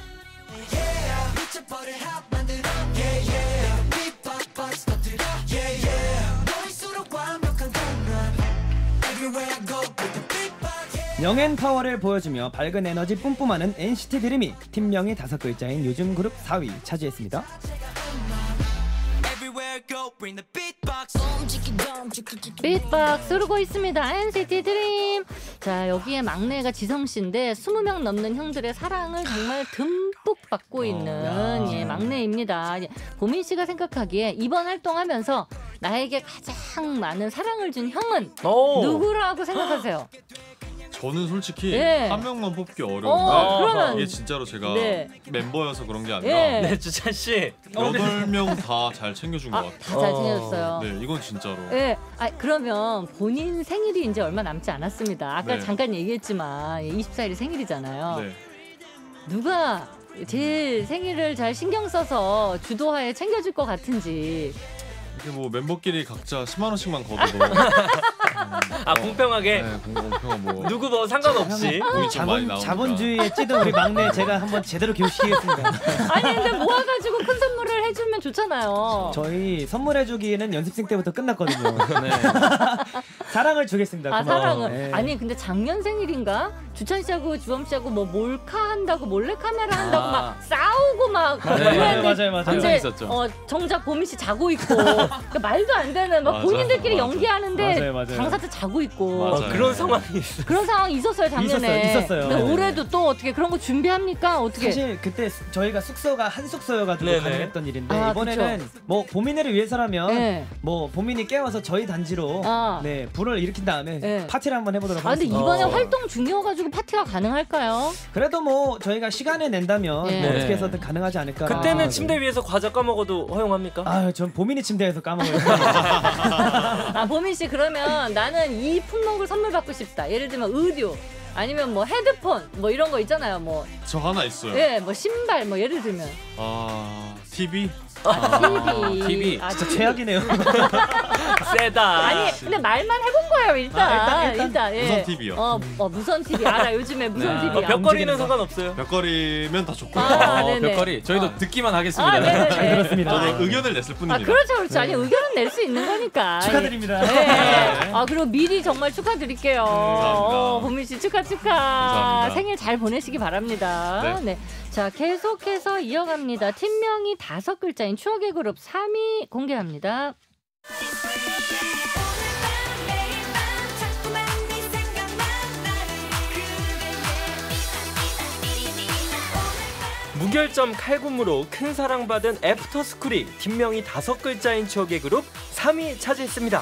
영앤 파워를 보여주며 밝은 에너지 뿜뿜하는 엔시티 드림이 팀명이 다섯 글자인 요즘 그룹 사 위 차지했습니다. 비트박스 흐르고 있습니다. 엔시티 드림. 자, 여기에 막내가 지성 씨인데 스무 명 넘는 형들의 사랑을 정말 듬뿍 받고 있는 예, 막내입니다. 예, 보민 씨가 생각하기에 이번 활동하면서 나에게 가장 많은 사랑을 준 형은 오. 누구라고 생각하세요? 저는 솔직히 네. 한 명만 뽑기 어려운데 어, 그러면 이게 진짜로 제가 네. 멤버여서 그런 게 아니라 네. 네, 주찬 씨. 여덟 명 다 잘 챙겨준 것 아, 같아요. 다 잘 챙겨줬어요. 네, 이건 진짜로. 네, 아, 그러면 본인 생일이 이제 얼마 남지 않았습니다. 아까 네. 잠깐 얘기했지만 이십사 일이 생일이잖아요. 네. 누가 제일 생일을 잘 신경 써서 주도하에 챙겨줄 것 같은지. 이게 뭐 멤버끼리 각자 십만 원씩만 걷어도 아, 공평하게 네, 공평한 뭐 누구 뭐 상관없이. 돈이 좀 많이 자본, 나오니까. 자본주의에 찌든 우리 막내 제가 한번 제대로 교육시키겠습니다. 아니 근데 모아가지고 큰 선물을 해주면 좋잖아요. 저희 선물해주기는 연습생 때부터 끝났거든요. 네. 사랑을 주겠습니다. 아 고마워요. 사랑은 네. 아니 근데 작년 생일인가 주찬 씨하고 주범 씨하고 뭐 몰카 한다고 몰래 카메라 한다고 아. 막 싸우고 막 네, 맞아요, 맞아요, 맞아요. 항상 근데, 있었죠. 어, 정작 보미 씨 자고 있고 그러니까 말도 안 되는 막 맞아, 본인들끼리 맞아. 연기하는데 맞아요, 맞아요. 장사도 자고 있고 맞아요. 어, 그런 상황이 있어. 그런 상황이 있었어요 작년에. 있었어요, 있었어요. 근데 네. 올해도 또 어떻게 그런 거 준비합니까? 어떻게? 사실 그때 수- 저희가 숙소가 한 숙소여가지고 네네. 가능했던 일인데 아, 이번에는 뭐 보민이를 위해서라면 네. 뭐 보민이 깨워서 저희 단지로 아. 네 불을 일으킨 다음에 네. 파티를 한번 해보도록 아 근데 하겠습니다. 이번에 어. 활동 중이어가지고 파티가 가능할까요? 그래도 뭐 저희가 시간을 낸다면 네. 뭐 어떻게 해서든 가능하지 않을까. 그때는 침대 위에서 과자 까먹어도 허용합니까? 아전 보민이 침대에서 까먹어요. 아 보민 씨 그러면 나는 이 품목을 선물 받고 싶다. 예를 들면 의류 아니면 뭐 헤드폰 뭐 이런 거 있잖아요. 뭐 저 하나 있어요. 예, 뭐 신발 뭐 예를 들면 아 티비? 아, 티비. 티비. 아, 진짜 티비. 최악이네요. 세다. 아니 근데 말만 해본 거예요 일단. 아, 일단, 일단 예. 무선 티비요. 어, 어 무선 티비 알아 요즘에 무선 네. 티비. 어, 벽걸이는 움직이는 거. 상관없어요. 벽걸이면 다 좋고요. 아, 어, 네네. 벽걸이 저희도 듣기만 하겠습니다. 아, 네네네. 잘 들었습니다. 저는 의견을 냈을 아 뿐입니다. 그렇죠 그렇죠. 아니 의견은 낼 수 있는 거니까. 축하드립니다. 네. 아 그리고 미리 정말 축하드릴게요. 감사합니다. 어, 보민 씨 축하 축하. 감사합니다. 생일 잘 보내시기 바랍니다. 네. 네. 자 계속해서 이어갑니다. 팀명이 다섯 글자인 추억의 그룹 삼 위 공개합니다. 무결점 칼군무로 큰 사랑받은 애프터스쿨이 팀명이 다섯 글자인 추억의 그룹 삼 위 차지했습니다.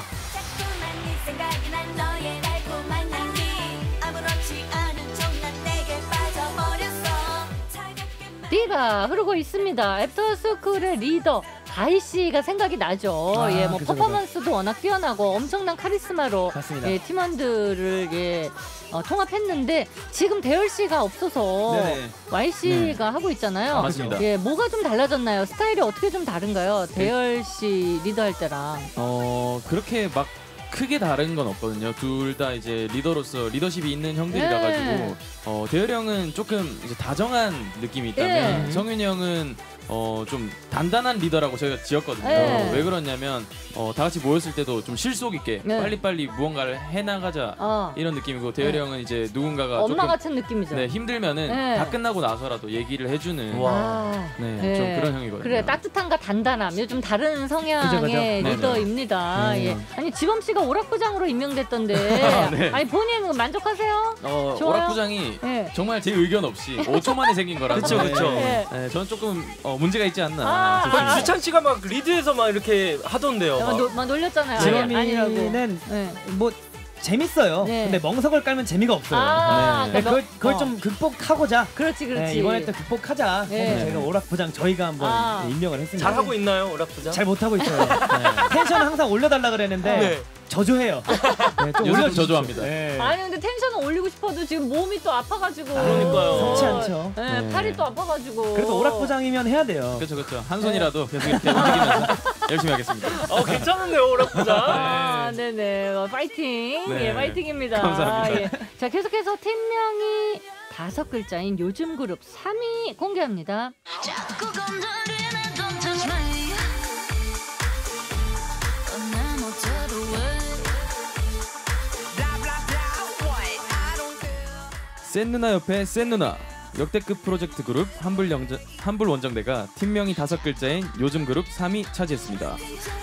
띠가 흐르고 있습니다. 애프터스쿨의 리더 가희 씨가 생각이 나죠. 아, 예, 뭐 그죠, 퍼포먼스도 워낙 뛰어나고 엄청난 카리스마로 맞습니다. 예, 팀원들을 예, 어, 통합했는데 지금 대열 씨가 없어서 네네. 와이 씨가 하고 있잖아요. 아, 맞습니다. 예, 뭐가 좀 달라졌나요? 스타일이 어떻게 좀 다른가요? 대열 씨 리더할 때랑. 어 그렇게 막 크게 다른 건 없거든요. 둘 다 이제 리더로서 리더십이 있는 형들이라 네. 가지고 어, 대열이 형은 조금 이제 다정한 느낌이 있다면 네. 성윤이 형은 어, 좀 단단한 리더라고 저희가 지었거든요. 네. 왜 그러냐면 어, 다 같이 모였을 때도 좀 실속 있게 네. 빨리빨리 무언가를 해나가자 어, 이런 느낌이고 대열이 네. 형은 이제 누군가가 엄마 조금 같은 느낌이죠. 네, 힘들면은 네. 다 끝나고 나서라도 얘기를 해주는 와. 아, 네, 네. 좀 그런 형이거든요. 그래 따뜻함과 단단함 요즘 다른 성향의 그죠, 그죠. 리더입니다. 네네. 예. 아니 지범 씨가 오락부장으로 임명됐던데 네. 아니 본인 만족하세요? 어, 좋아요? 오락부장이 네. 정말 제 의견 없이 오 초 만에 생긴 거라서 그쵸, 그쵸. 네. 네, 저는 조금 어, 문제가 있지 않나 아, 싶습니다. 아. 주찬 씨가 막 리드에서 막 이렇게 하던데요. 막, 막. 노, 막 놀렸잖아요. 아니, 아니라고. 지범이는 네. 뭐 재밌어요. 네. 근데 멍석을 깔면 재미가 없어요. 아, 네, 그러니까 그걸, 너- 그걸 어. 좀 극복하고자 그렇지 그렇지. 네, 이번에 또 극복하자. 네. 해서 저희가 오락부장 저희가 한번 아. 네, 임명을 했습니다. 잘 하고 있나요, 오락부장? 잘 못하고 있어요. 네. 텐션을 항상 올려달라 그랬는데 네. 저조해요. 네, 좀 요새도 올려주십시오. 저조합니다. 네. 아니 근데 텐션을 올리고 싶어도 지금 몸이 또 아파가지고. 그러니까요. 좋지 않죠. 네, 네. 팔이 또 아파가지고. 그래도 오락부장이면 해야 돼요. 그렇죠, 그렇죠. 한 손이라도 계속 이렇게 움직이면서 열심히 하겠습니다. 어, 괜찮은데요, 오락부장? 아, 네네. 어, 파이팅. 네. 예, 파이팅입니다. 감사합니다. 예. 자, 계속해서 팀명이 다섯 글자인 요즘 그룹 삼 위 공개합니다. 자꾸 건드리는 don't touch me 내 멋대로 왜 센 누나 옆에 센 누나 역대급 프로젝트 그룹 한불 영정 한불 원정대가 팀명이 다섯 글자인 요즘 그룹 삼 위 차지했습니다.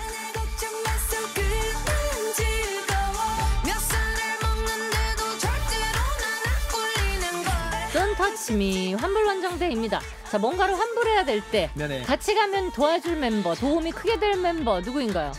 Don't touch me 환불 원정대입니다. 자, 뭔가를 환불해야 될 때 네네. 같이 가면 도와줄 멤버, 도움이 크게 될 멤버 누구인가요?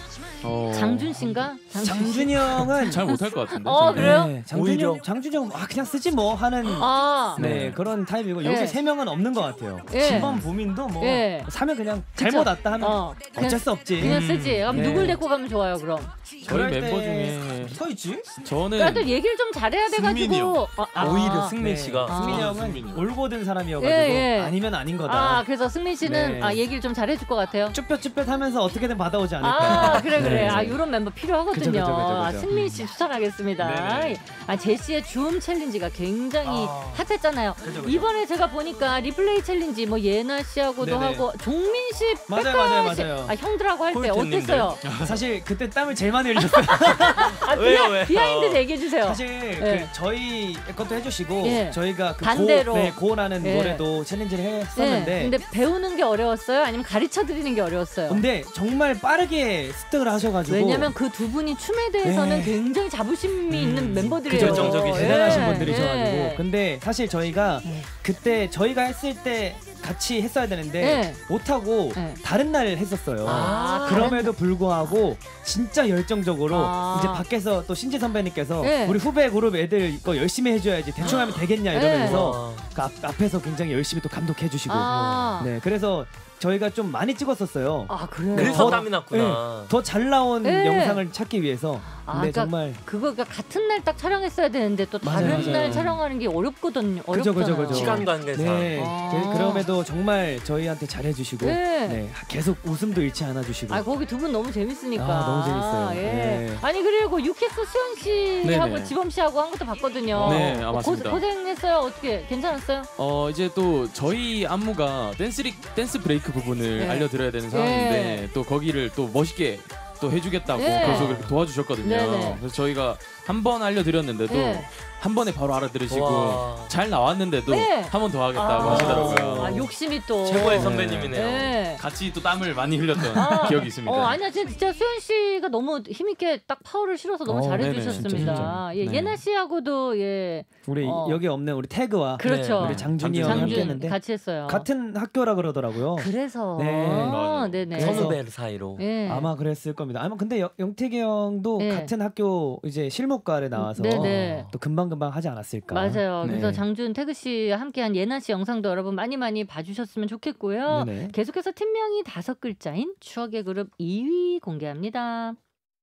어... 장준 씨인가? 장준이 형은 잘 못할 것 같은데. 어, 저는. 그래요? 네, 장준이 형, 장준이 형, 아 그냥 쓰지 뭐 하는 아, 네, 네. 그런 타입이고 여기 예. 세 명은 없는 것 같아요. 예. 지범 보민도 뭐 예. 사면 그냥 그쵸? 잘못 왔다 하면 어, 그냥, 어쩔 수 없지. 그냥 쓰지. 그럼 네. 누굴 데리고 가면 좋아요, 그럼? 저희 그럴 멤버 때 중에 서 있지? 저는 다들 얘기를 좀 잘해야 승민이 돼가지고. 아, 아, 오히려 승민 네. 씨가 아. 승민이 아, 형은 승민이 형. 올고든 사람이어가지고 예, 예. 아니면 아닌 거다. 아, 그래서 승민 씨는 네. 아, 얘기를 좀 잘해줄 것 같아요. 쭈뼛쭈뼛하면서 어떻게든 받아오지 않을까. 아, 그래 그래. 네. 아, 이런 멤버 필요하거든요. 그죠, 그죠, 그죠, 아, 그죠. 승민 씨 추천하겠습니다. 네네. 아, 제시의 줌 챌린지가 굉장히 아. 핫했잖아요. 그죠, 그죠. 이번에 제가 보니까 리플레이 챌린지 뭐 예나 씨하고도 네네. 하고 종민 씨, 맞아요, 백가 맞아요, 씨, 맞아요. 아, 형들하고 할 때 콜텐님들. 어땠어요? 사실 그때 땀을 제일 많이 흘렸어요. 아, 왜요, 비하, 왜요? 비하인드 얘기해 주세요. 사실 예. 그 저희 것도 해주시고 예. 저희가 그 반대로. 고, 네, 고라는 예. 노래도 챌린지를 네, 했었는데 근데 배우는 게 어려웠어요? 아니면 가르쳐 드리는 게 어려웠어요? 근데 정말 빠르게 습득을 하셔가지고 왜냐면 그 두 분이 춤에 대해서는 네. 굉장히 자부심이 있는 멤버들이에요. 그죠, 열정적이시죠. 대단하신 예, 분들이셔가지고 예. 근데 사실 저희가 예. 그때 저희가 했을 때 같이 했어야 되는데 예. 못하고 예. 다른 날 했었어요. 아, 그럼에도 불구하고 진짜 열정적으로 아. 이제 밖에서 또 신지 선배님께서 예. 우리 후배 그룹 애들 거 열심히 해줘야지 대충 하면 되겠냐 예. 이러면서 그 앞, 앞에서 굉장히 열심히 또 감독해주시고 아, 네 그래서 저희가 좀 많이 찍었었어요. 아 그래요? 그래서 더- 땀이 났구나. 더 잘 나온 예. 영상을 찾기 위해서 아, 근데 그러니까 정말 그거가 같은 날 딱 촬영했어야 되는데 또 맞아요, 다른 날 맞아요. 촬영하는 게 어렵거든요. 그죠, 어렵잖아요. 그죠, 그죠. 시간 관계상. 네 아. 그, 그럼에도 정말 저희한테 잘해주시고 네. 네, 계속 웃음도 잃지 않아주시고 아 거기 두 분 너무 재밌으니까. 아, 너무 재밌어요. 예. 네. 아니 그리고 유키스 수현 씨하고 네네. 지범 씨하고 한 것도 봤거든요. 네, 아, 어, 맞습니다. 고, 고생했어요. 어떻게 괜찮았어요? 어 이제 또 저희 안무가 댄스리 댄스 브레이크 부분을 네. 알려드려야 되는 상황인데 네. 또 거기를 또 멋있게 또 해주겠다고 네. 계속 이렇게 도와주셨거든요. 네네. 그래서 저희가 한 번 알려드렸는데도 네. 한 번에 바로 알아들으시고 와. 잘 나왔는데도 네. 한 번 더 하겠다고 아, 하시더라고요. 아 욕심이 또. 최고의 네. 선배님이네요. 네. 같이 또 땀을 많이 흘렸던 아, 기억이 있습니다. 어 아니야 진짜, 진짜 수현 씨가 너무 힘있게 딱 파워를 실어서 너무 어, 잘해주셨습니다. 네네, 진짜, 예, 네. 예나 씨하고도 예 우리 어. 여기 없는 우리 태그와 그렇죠. 우리 장준이 형이 장준. 함께 장준 했는데 같이 했어요. 같은 학교라 그러더라고요. 그래서 네. 맞아요. 네네. 그래서- 선후배 사이로. 예. 아마 그랬을 겁니다. 아마 근데 영, 영택이 형도 네. 같은 학교 이제 실무과를 나와서 네네. 또 금방 금방 하지 않았을까. 맞아요. 네. 그래서 장준 태그 씨와 함께한 예나 씨 영상도 여러분 많이 많이 봐주셨으면 좋겠고요. 네네. 계속해서 팀명이 다섯 글자인 추억의 그룹 이 위 공개합니다.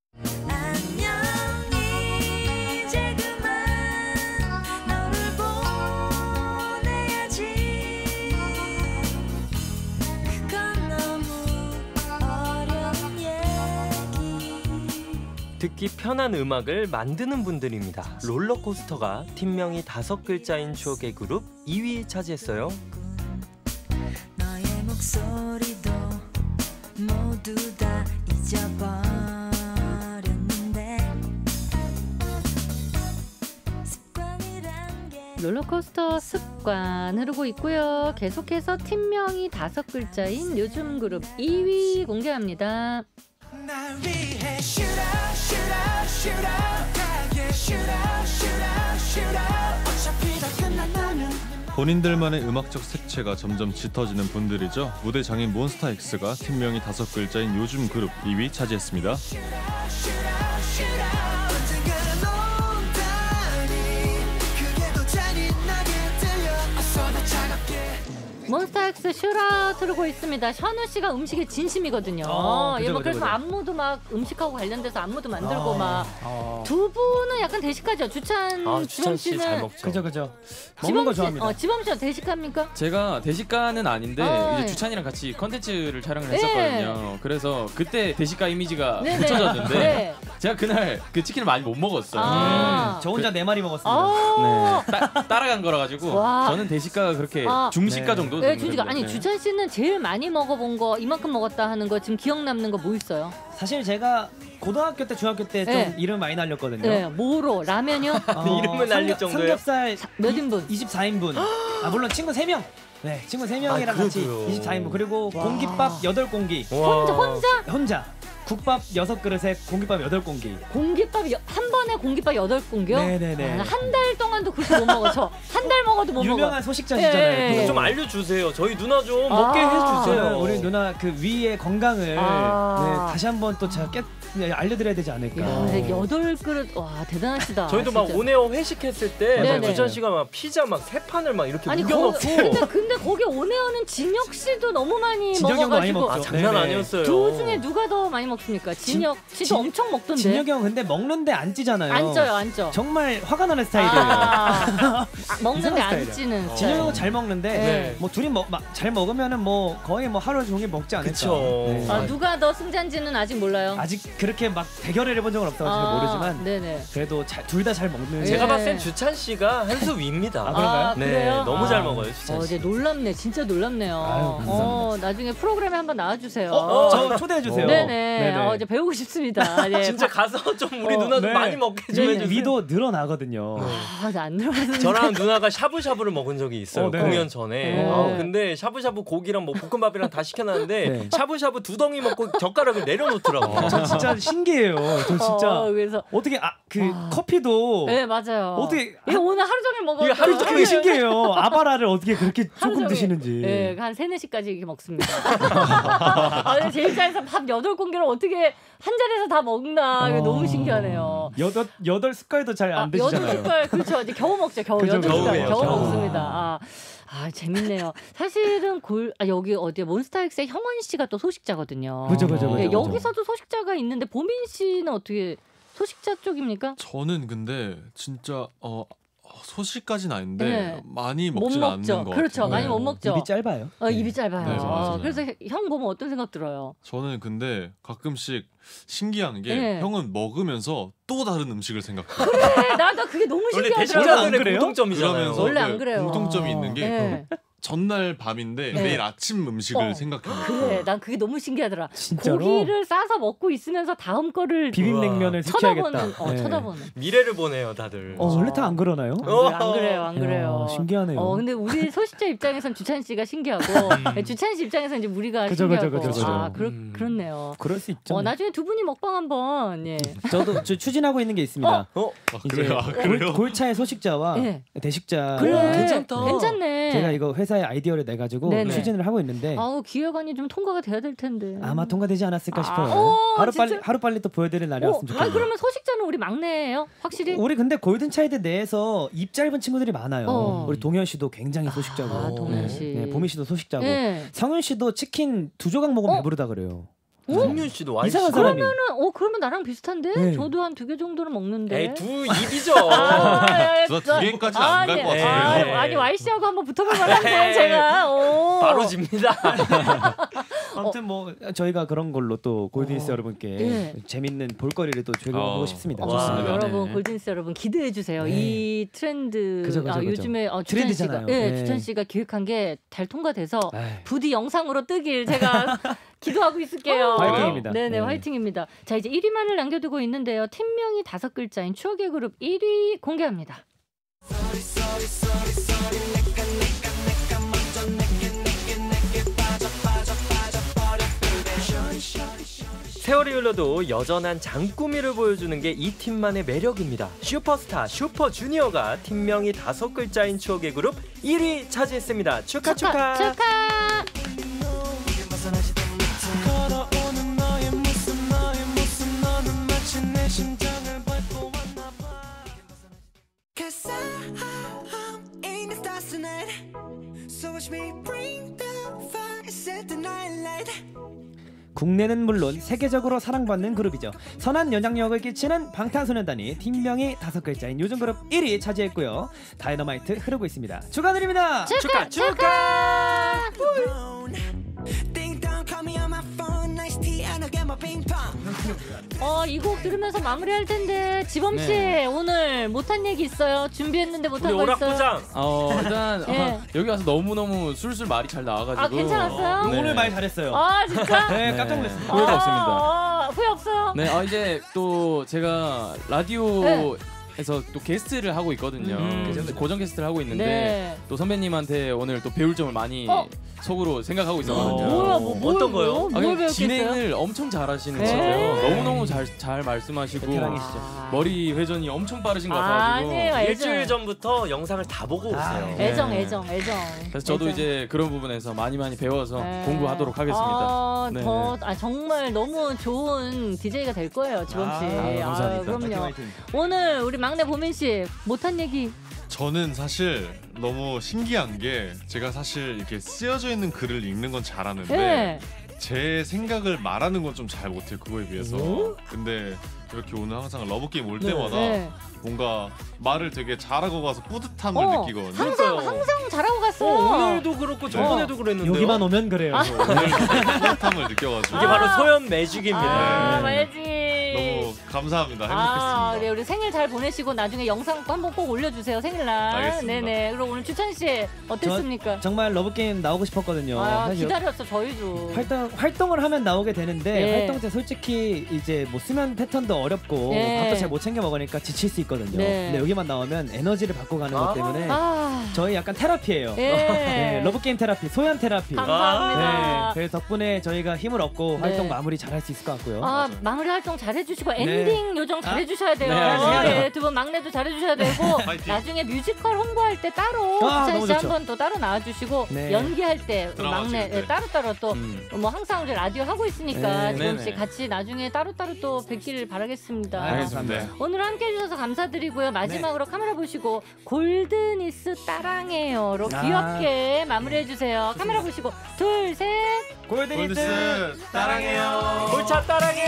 안녕 이제 그만 너를 보내야지 그건 너무 어려운 얘기 듣기 편한 음악을 만드는 분들입니다. 롤러코스터가 팀명이 다섯 글자인 추억의 그룹 이 위 차지했어요. 너의 목소리도 모두 다 잊어버렸는데 습관이란 게 롤러코스터 습관 흐르고 있고요. 계속해서 팀명이 다섯 글자인 요즘 그룹 이 위 공개합니다. 날 위해 shoot out, shoot out, shoot out. 나에게 shoot out, shoot out, shoot out. 어차피 다 끝난다면 본인들만의 음악적 색채가 점점 짙어지는 분들이죠. 무대 장인 몬스타엑스가 팀명이 다섯 글자인 요즘 그룹 이 위 차지했습니다. shoot out, shoot out. 언젠가는 온다니 그게 더 잔인하게 들려 어서 더 차갑게 몬스타엑스 슈라 흐르고 있습니다. 션우 씨가 음식에 진심이거든요. 어, 그죠, 예, 뭐 그죠, 그래서 그죠. 안무도 막 음식하고 관련돼서 안무도 만들고 아, 막 아. 두 분은 약간 대식하죠. 주찬, 아, 지범 주찬 씨 씨는 잘 먹죠. 그죠 그죠. 먹는 지범 거 씨, 좋아합니다. 어, 지범 씨가 대식합니까? 제가 대식가는 아닌데 아, 이제 예. 주찬이랑 같이 컨텐츠를 촬영을 예. 했었거든요. 그래서 그때 대식가 이미지가 네네. 붙여졌는데 네. 제가 그날 그 치킨을 많이 못 먹었어요. 아. 저 혼자 네 마리 먹었습니다. 아, 네. 따, 따라간 거라 가지고 와. 저는 대식가가 그렇게 아. 중식가 네. 정도 네, 되는 주지가 거죠. 아니 네. 주찬 씨는 제일 많이 먹어본 거 이만큼 먹었다 하는 거 지금 기억 남는 거 뭐 있어요? 사실 제가 고등학교 때 중학교 때 좀 네. 이름 많이 날렸거든요. 네, 뭐로 라면요? 어, 이름을 날릴 삼겹- 정도예요? 삼겹살 몇 인분? 이십사 인분. 아 물론 친구 세 명. 네, 친구 세 명이랑 아, 같이 그래도요. 이십사 인분. 그리고 공깃밥 여덟 공기. 와. 혼자 혼자 혼자. 국밥 여섯 그릇에 공깃밥 여덟 공기. 공깃밥 여, 한 번에 공깃밥 여덟 공기요? 네네네. 아, 한 달 동안도 그렇게 못 먹어. 저 한 달 먹어도 못 먹어. 유명한 소식자시잖아요. 예, 예, 예. 좀 알려주세요. 저희 누나 좀 아. 먹게 해주세요. 우리 누나 그 위의 건강을 아. 네, 다시 한번 또 제가 깨, 네, 알려드려야 되지 않을까. 야, 근데 여덟 그릇 와 대단하시다. 저희도 막 진짜. 온에어 회식했을 때 네네. 주찬 씨가 막 피자 막 세 판을 막 이렇게 아니 우겨놓고 거, 근데 근데 거기 오네어는 진혁 씨도 너무 많이 진혁이 형도 많이 먹어가지고 먹죠. 아 장난 네네. 아니었어요. 두 중에 누가 더 많이 먹습니까? 진혁 씨도 진- 엄청 먹던데. 진혁이 형 근데 먹는데 안 찌잖아요. 안 쪄요, 안 쪄. 정말 화가 나는 스타일이에요. 아, 아, 먹는데 이상한 안 스타일이야. 찌는. 진혁 스타일. 형은 잘 먹는데 네. 뭐 둘이 먹, 마, 잘 먹으면은 뭐 거의 뭐 하루 종일 먹지 않을까. 그쵸. 네. 아, 누가 더 승자인지는 아직 몰라요. 아직 그렇게 막 대결을 해본 적은 없어서 잘 모르지만 네네. 그래도 둘 다 잘 먹는. 제가 예. 봤을 땐 주찬 씨가 한 수 위입니다. 아, 그런가요? 아, 네, 그래요? 너무 아. 잘 먹어요, 주찬 어, 씨. 이제 놀랍네, 진짜 놀랍네요. 아유, 감사합니다. 어, 나중에 프로그램에 한번 나와주세요. 어, 저 초대해 주세요. 네네. 어, 이제 배우고 싶습니다. 네. 진짜 가서 좀 우리 어, 누나 좀 네. 많이 먹게 좀 네. 해주세요. 위도 늘어나거든요. 아, 안 들어가서. 저랑 누나가 샤브샤브를 먹은 적이 있어요. 어, 네. 공연 전에. 네. 아, 근데 샤브샤브 고기랑 뭐 볶음밥이랑 다 시켜놨는데 네. 샤브샤브 두 덩이 먹고 젓가락을 내려놓더라고요. 저 진짜 신기해요. 저 진짜 어, 그래서. 어떻게 아 그 아. 커피도 네, 맞아요. 어떻게 이거 오늘 하루 종일 먹어. 이거 하루 종일 되게 신기해요. 아바라를 어떻게 그렇게 하루 조금 종일. 드시는지. 네, 한 세네 시까지 이렇게 먹습니다. 아, 근데 제 입장에서 밥 여덟 공기를 어떻게 한 자리에서 다 먹나. 이게 어. 너무 신기하네요. 여덟 여덟 숟갈도 잘 안 아, 드시잖아요. 여덟 숟갈 그렇죠. 이제 겨우 먹죠. 겨우 그죠, 여덟 숟갈 겨우예요, 겨우 겨우. 먹습니다. 아, 아 재밌네요. 사실은 골 아, 여기 어디에 몬스타엑스의 형원 씨가 또 소식자거든요. 그죠, 그죠, 그죠. 네, 그죠. 여기서도 소식자가 있는데 보민 씨는 어떻게 소식자 쪽입니까? 저는 근데 진짜 어 소식까지는 아닌데 네. 많이 못 먹진 먹죠. 않는 것 그렇죠. 같아요. 많이 네. 못 먹죠. 입이 짧아요. 어, 입이 짧아요. 네, 어, 맞아요. 그래서 형 보면 어떤 생각 들어요? 저는 근데 가끔씩 신기한 게 네. 형은 먹으면서 또 다른 음식을 생각해요. 그래, 나도 그게 너무 원래 신기하더라고요. 대식자들의 그래요? 공통점이잖아요. 그러면서 원래 안 네, 그래요. 공통점이 있는 게 네. 전날 밤인데 네. 내일 아침 음식을 어. 생각해요. 그래, 난 그게 너무 신기하더라. 진짜로? 고기를 싸서 먹고 있으면서 다음 거를 비빔냉면을 쳐다보는, 시켜야겠다. 어, 네. 쳐다보는. 미래를 보내요, 다들. 어, 원래 다 안 그러나요? 안, 그래, 안 그래요, 안 야, 그래요. 신기하네요. 어, 근데 우리 소식자 입장에선 주찬 씨가 신기하고 네, 주찬 씨 입장에선 이제 우리가 그죠, 신기하고. 그죠, 그죠, 그죠. 아, 그렇, 음. 그렇네요. 그럴 수 있죠. 어, 나중에 두 분이 먹방 한번 예. 저도 저 추진하고 있는 게 있습니다. 어? 아, 이제 그래요? 아, 골, 그래요? 골차의 소식자와 네. 대식자. 그래, 괜찮다. 괜찮네. 제가 이거 회사에 아이디어를 내 가지고 네네. 추진을 하고 있는데 아우 기획안이 좀 통과가 돼야 될 텐데. 아마 통과되지 않았을까 아, 싶어요. 오, 하루 진짜? 빨리 하루 빨리 또 보여드릴 날이 어, 왔으면 아 좋겠네요. 그러면 소식자는 우리 막내예요? 확실히? 우리 근데 골든 차일드 내에서 입 짧은 친구들이 많아요. 어. 우리 동현 씨도 굉장히 소식자고, 아, 동현 씨. 네, 보미 씨도 소식자고, 네. 성윤 씨도 치킨 두 조각 먹으면 어? 배부르다 그래요. 성윤 씨도 와이프. 이상한 사람이. 그러면은 어 그러면 나랑 비슷한데? 네. 저도 한 두 개 정도는 먹는데. 에이, 두 입이죠. 아, 예, 예. 두 개까지는 안 갈 것 아니, 같은데요. 아, 아니 와이 씨하고 한번 붙어볼 만한데 제가. 오. 바로 집니다. 아무튼 뭐 저희가 그런 걸로 또 골든스 여러분께 예. 재밌는 볼거리를 또 제공하고 어, 싶습니다. 어, 와, 좋습니다. 여러분 네. 골든스 여러분 기대해 주세요. 네. 이 트렌드 그죠, 그죠, 아, 그죠. 요즘에 어, 주찬 씨가 트렌드잖아요. 예, 네. 주찬 씨가 기획한 게 잘 통과돼서 에이, 부디 영상으로 뜨길 제가 기도하고 있을게요. 화이팅입니다. 네네 네. 화이팅입니다. 자 이제 일 위만을 남겨두고 있는데요. 팀명이 다섯 글자인 추억의 그룹 일 위 공개합니다. 세월이 흘러도 여전한 장꾸미를 보여주는 게 이 팀만의 매력입니다. 슈퍼스타 슈퍼주니어가 팀명이 다섯 글자인 추억의 그룹 일 위 차지했습니다. 축하 축하. 축하. 걸어오는 너의 모습 너의 모습 너는 마치 내 심장을 밟고 왔나 봐. Cause I'm in the stars tonight. So watch me bring the fire, set the night light. 국내는 물론 세계적으로 사랑받는 그룹이죠. 선한 영향력을 끼치는 방탄소년단이 팀명이 다섯 글자인 요즘 그룹 일 위 차지했고요. 다이너마이트 흐르고 있습니다. 축하드립니다. 축하 축하. Ding dong, call me on my phone. Nice tea and I'll get my ping pong. 어, 이 곡 들으면서 마무리할 텐데 지범 씨 네. 오늘 못한 얘기 있어요? 준비했는데 우리 못한 거 있어요? 오락부장. 어 일단 예. 아, 여기 와서 너무 너무 술술 말이 잘 나와가지고. 아, 괜찮았어요? 네. 오늘 말 잘했어요. 아 진짜? 네, 네. 깜짝 놀랐습니다. 후회가 아, 없습니다. 아, 후회 없어요? 네, 아 이제 또 제가 라디오 네. 에서 또 게스트를 하고 있거든요. 음. 그래서 고정 게스트를 하고 있는데 네. 또 선배님한테 오늘 또 배울 점을 많이 어? 속으로 생각하고 어. 있었거든요. 뭐야 뭐 뭘, 어떤 거요? 뭐, 아, 뭘 그냥 배웠겠어요? 진행을 엄청 잘하시는 네. 친구예요. 너무너무 잘, 잘 말씀하시고 베테랑이시죠. 아. 머리 회전이 엄청 빠르신 것 아, 같아가지고 아니에요. 애정. 일주일 전부터 영상을 다 보고 아, 오세요. 네. 애정 애정 애정. 그래서 저도 애정. 이제 그런 부분에서 많이 많이 배워서 네. 공부하도록 하겠습니다. 아, 네. 더, 아, 정말 너무 좋은 디제이가 될 거예요, 지범 씨. 아, 감사합니다. 그럼요. 화이팅, 화이팅. 오늘 우리 막내 보민 씨 못한 얘기. 저는 사실 너무 신기한 게 제가 사실 이렇게 쓰여져 있는 글을 읽는 건 잘하는데 네. 제 생각을 말하는 건 좀 잘 못해요. 그거에 비해서. 오? 근데 이렇게 오늘 항상 러브게임 올 때마다 네. 뭔가 말을 되게 잘하고 가서 뿌듯함을 어, 느끼거든요. 항상 항상 잘하고 갔어. 어, 오늘도 그렇고 저번에도 그랬는데요. 여기만 오면 그래요. 아. 오늘 뿌듯함을 느껴가지고 이게 바로 소연 매직입니다. 아, 네. 말지. 너무 감사합니다. 아, 행복했습니다. 네, 우리 생일 잘 보내시고 나중에 영상 한번 꼭 올려주세요, 생일날. 알겠습니다. 네네. 그리고 오늘 주찬 씨 어땠습니까? 정말 러브게임 나오고 싶었거든요. 아, 사실 기다렸어, 저희도. 활동, 활동을 하면 나오게 되는데 네. 활동 때 솔직히 이제 뭐 수면 패턴도 어렵고 네. 밥도 잘 못 챙겨 먹으니까 지칠 수 있거든요. 네. 근데 여기만 나오면 에너지를 받고 가는 아. 것 때문에 아, 저희 약간 테라피예요. 예. 네, 러브게임 테라피, 소연 테라피. 감사합니다. 네, 그래서 덕분에 저희가 힘을 얻고 네. 활동 마무리 잘 할 수 있을 것 같고요. 아, 맞아요. 마무리 활동 잘해주시고 네. 엔딩 요정 잘해주셔야 돼요. 네, 알겠습니다. 예, 두 분 막내도 잘해주셔야 되고 파이팅. 나중에 뮤지컬 홍보할 때 따로 아, 주찬 너무 씨 좋죠. 한 번 또 따로 나와주시고 네. 연기할 때 우리 드라마 막내 찍을 때. 예, 따로따로 또 음. 뭐 항상 우리 라디오 하고 있으니까 네. 지범 씨 네네. 같이 나중에 따로따로 또 뵙기를 바라겠습니다. 알겠습니다. 오늘 함께 해주셔서 감사드리고요. 마지막으로 카메라 보시고 골드니스 따랑해요로 아. 귀엽게 마무리해주세요. 카메라 보시고 둘, 셋. 골든히트 골드스 따랑해요. 골차 따랑해.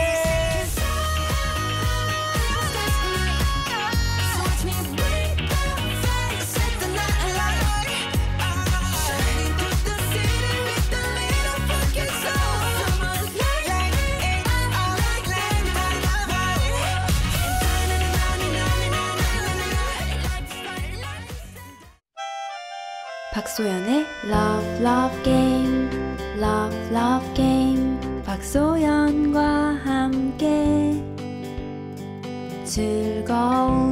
Watch me bring the fire, set the night alight. Shining through the city with the little funky soul. Come on, light it up like dynamite. 박소연의 Love Love Game, Love Love Game. 박소연과 함께 즐거운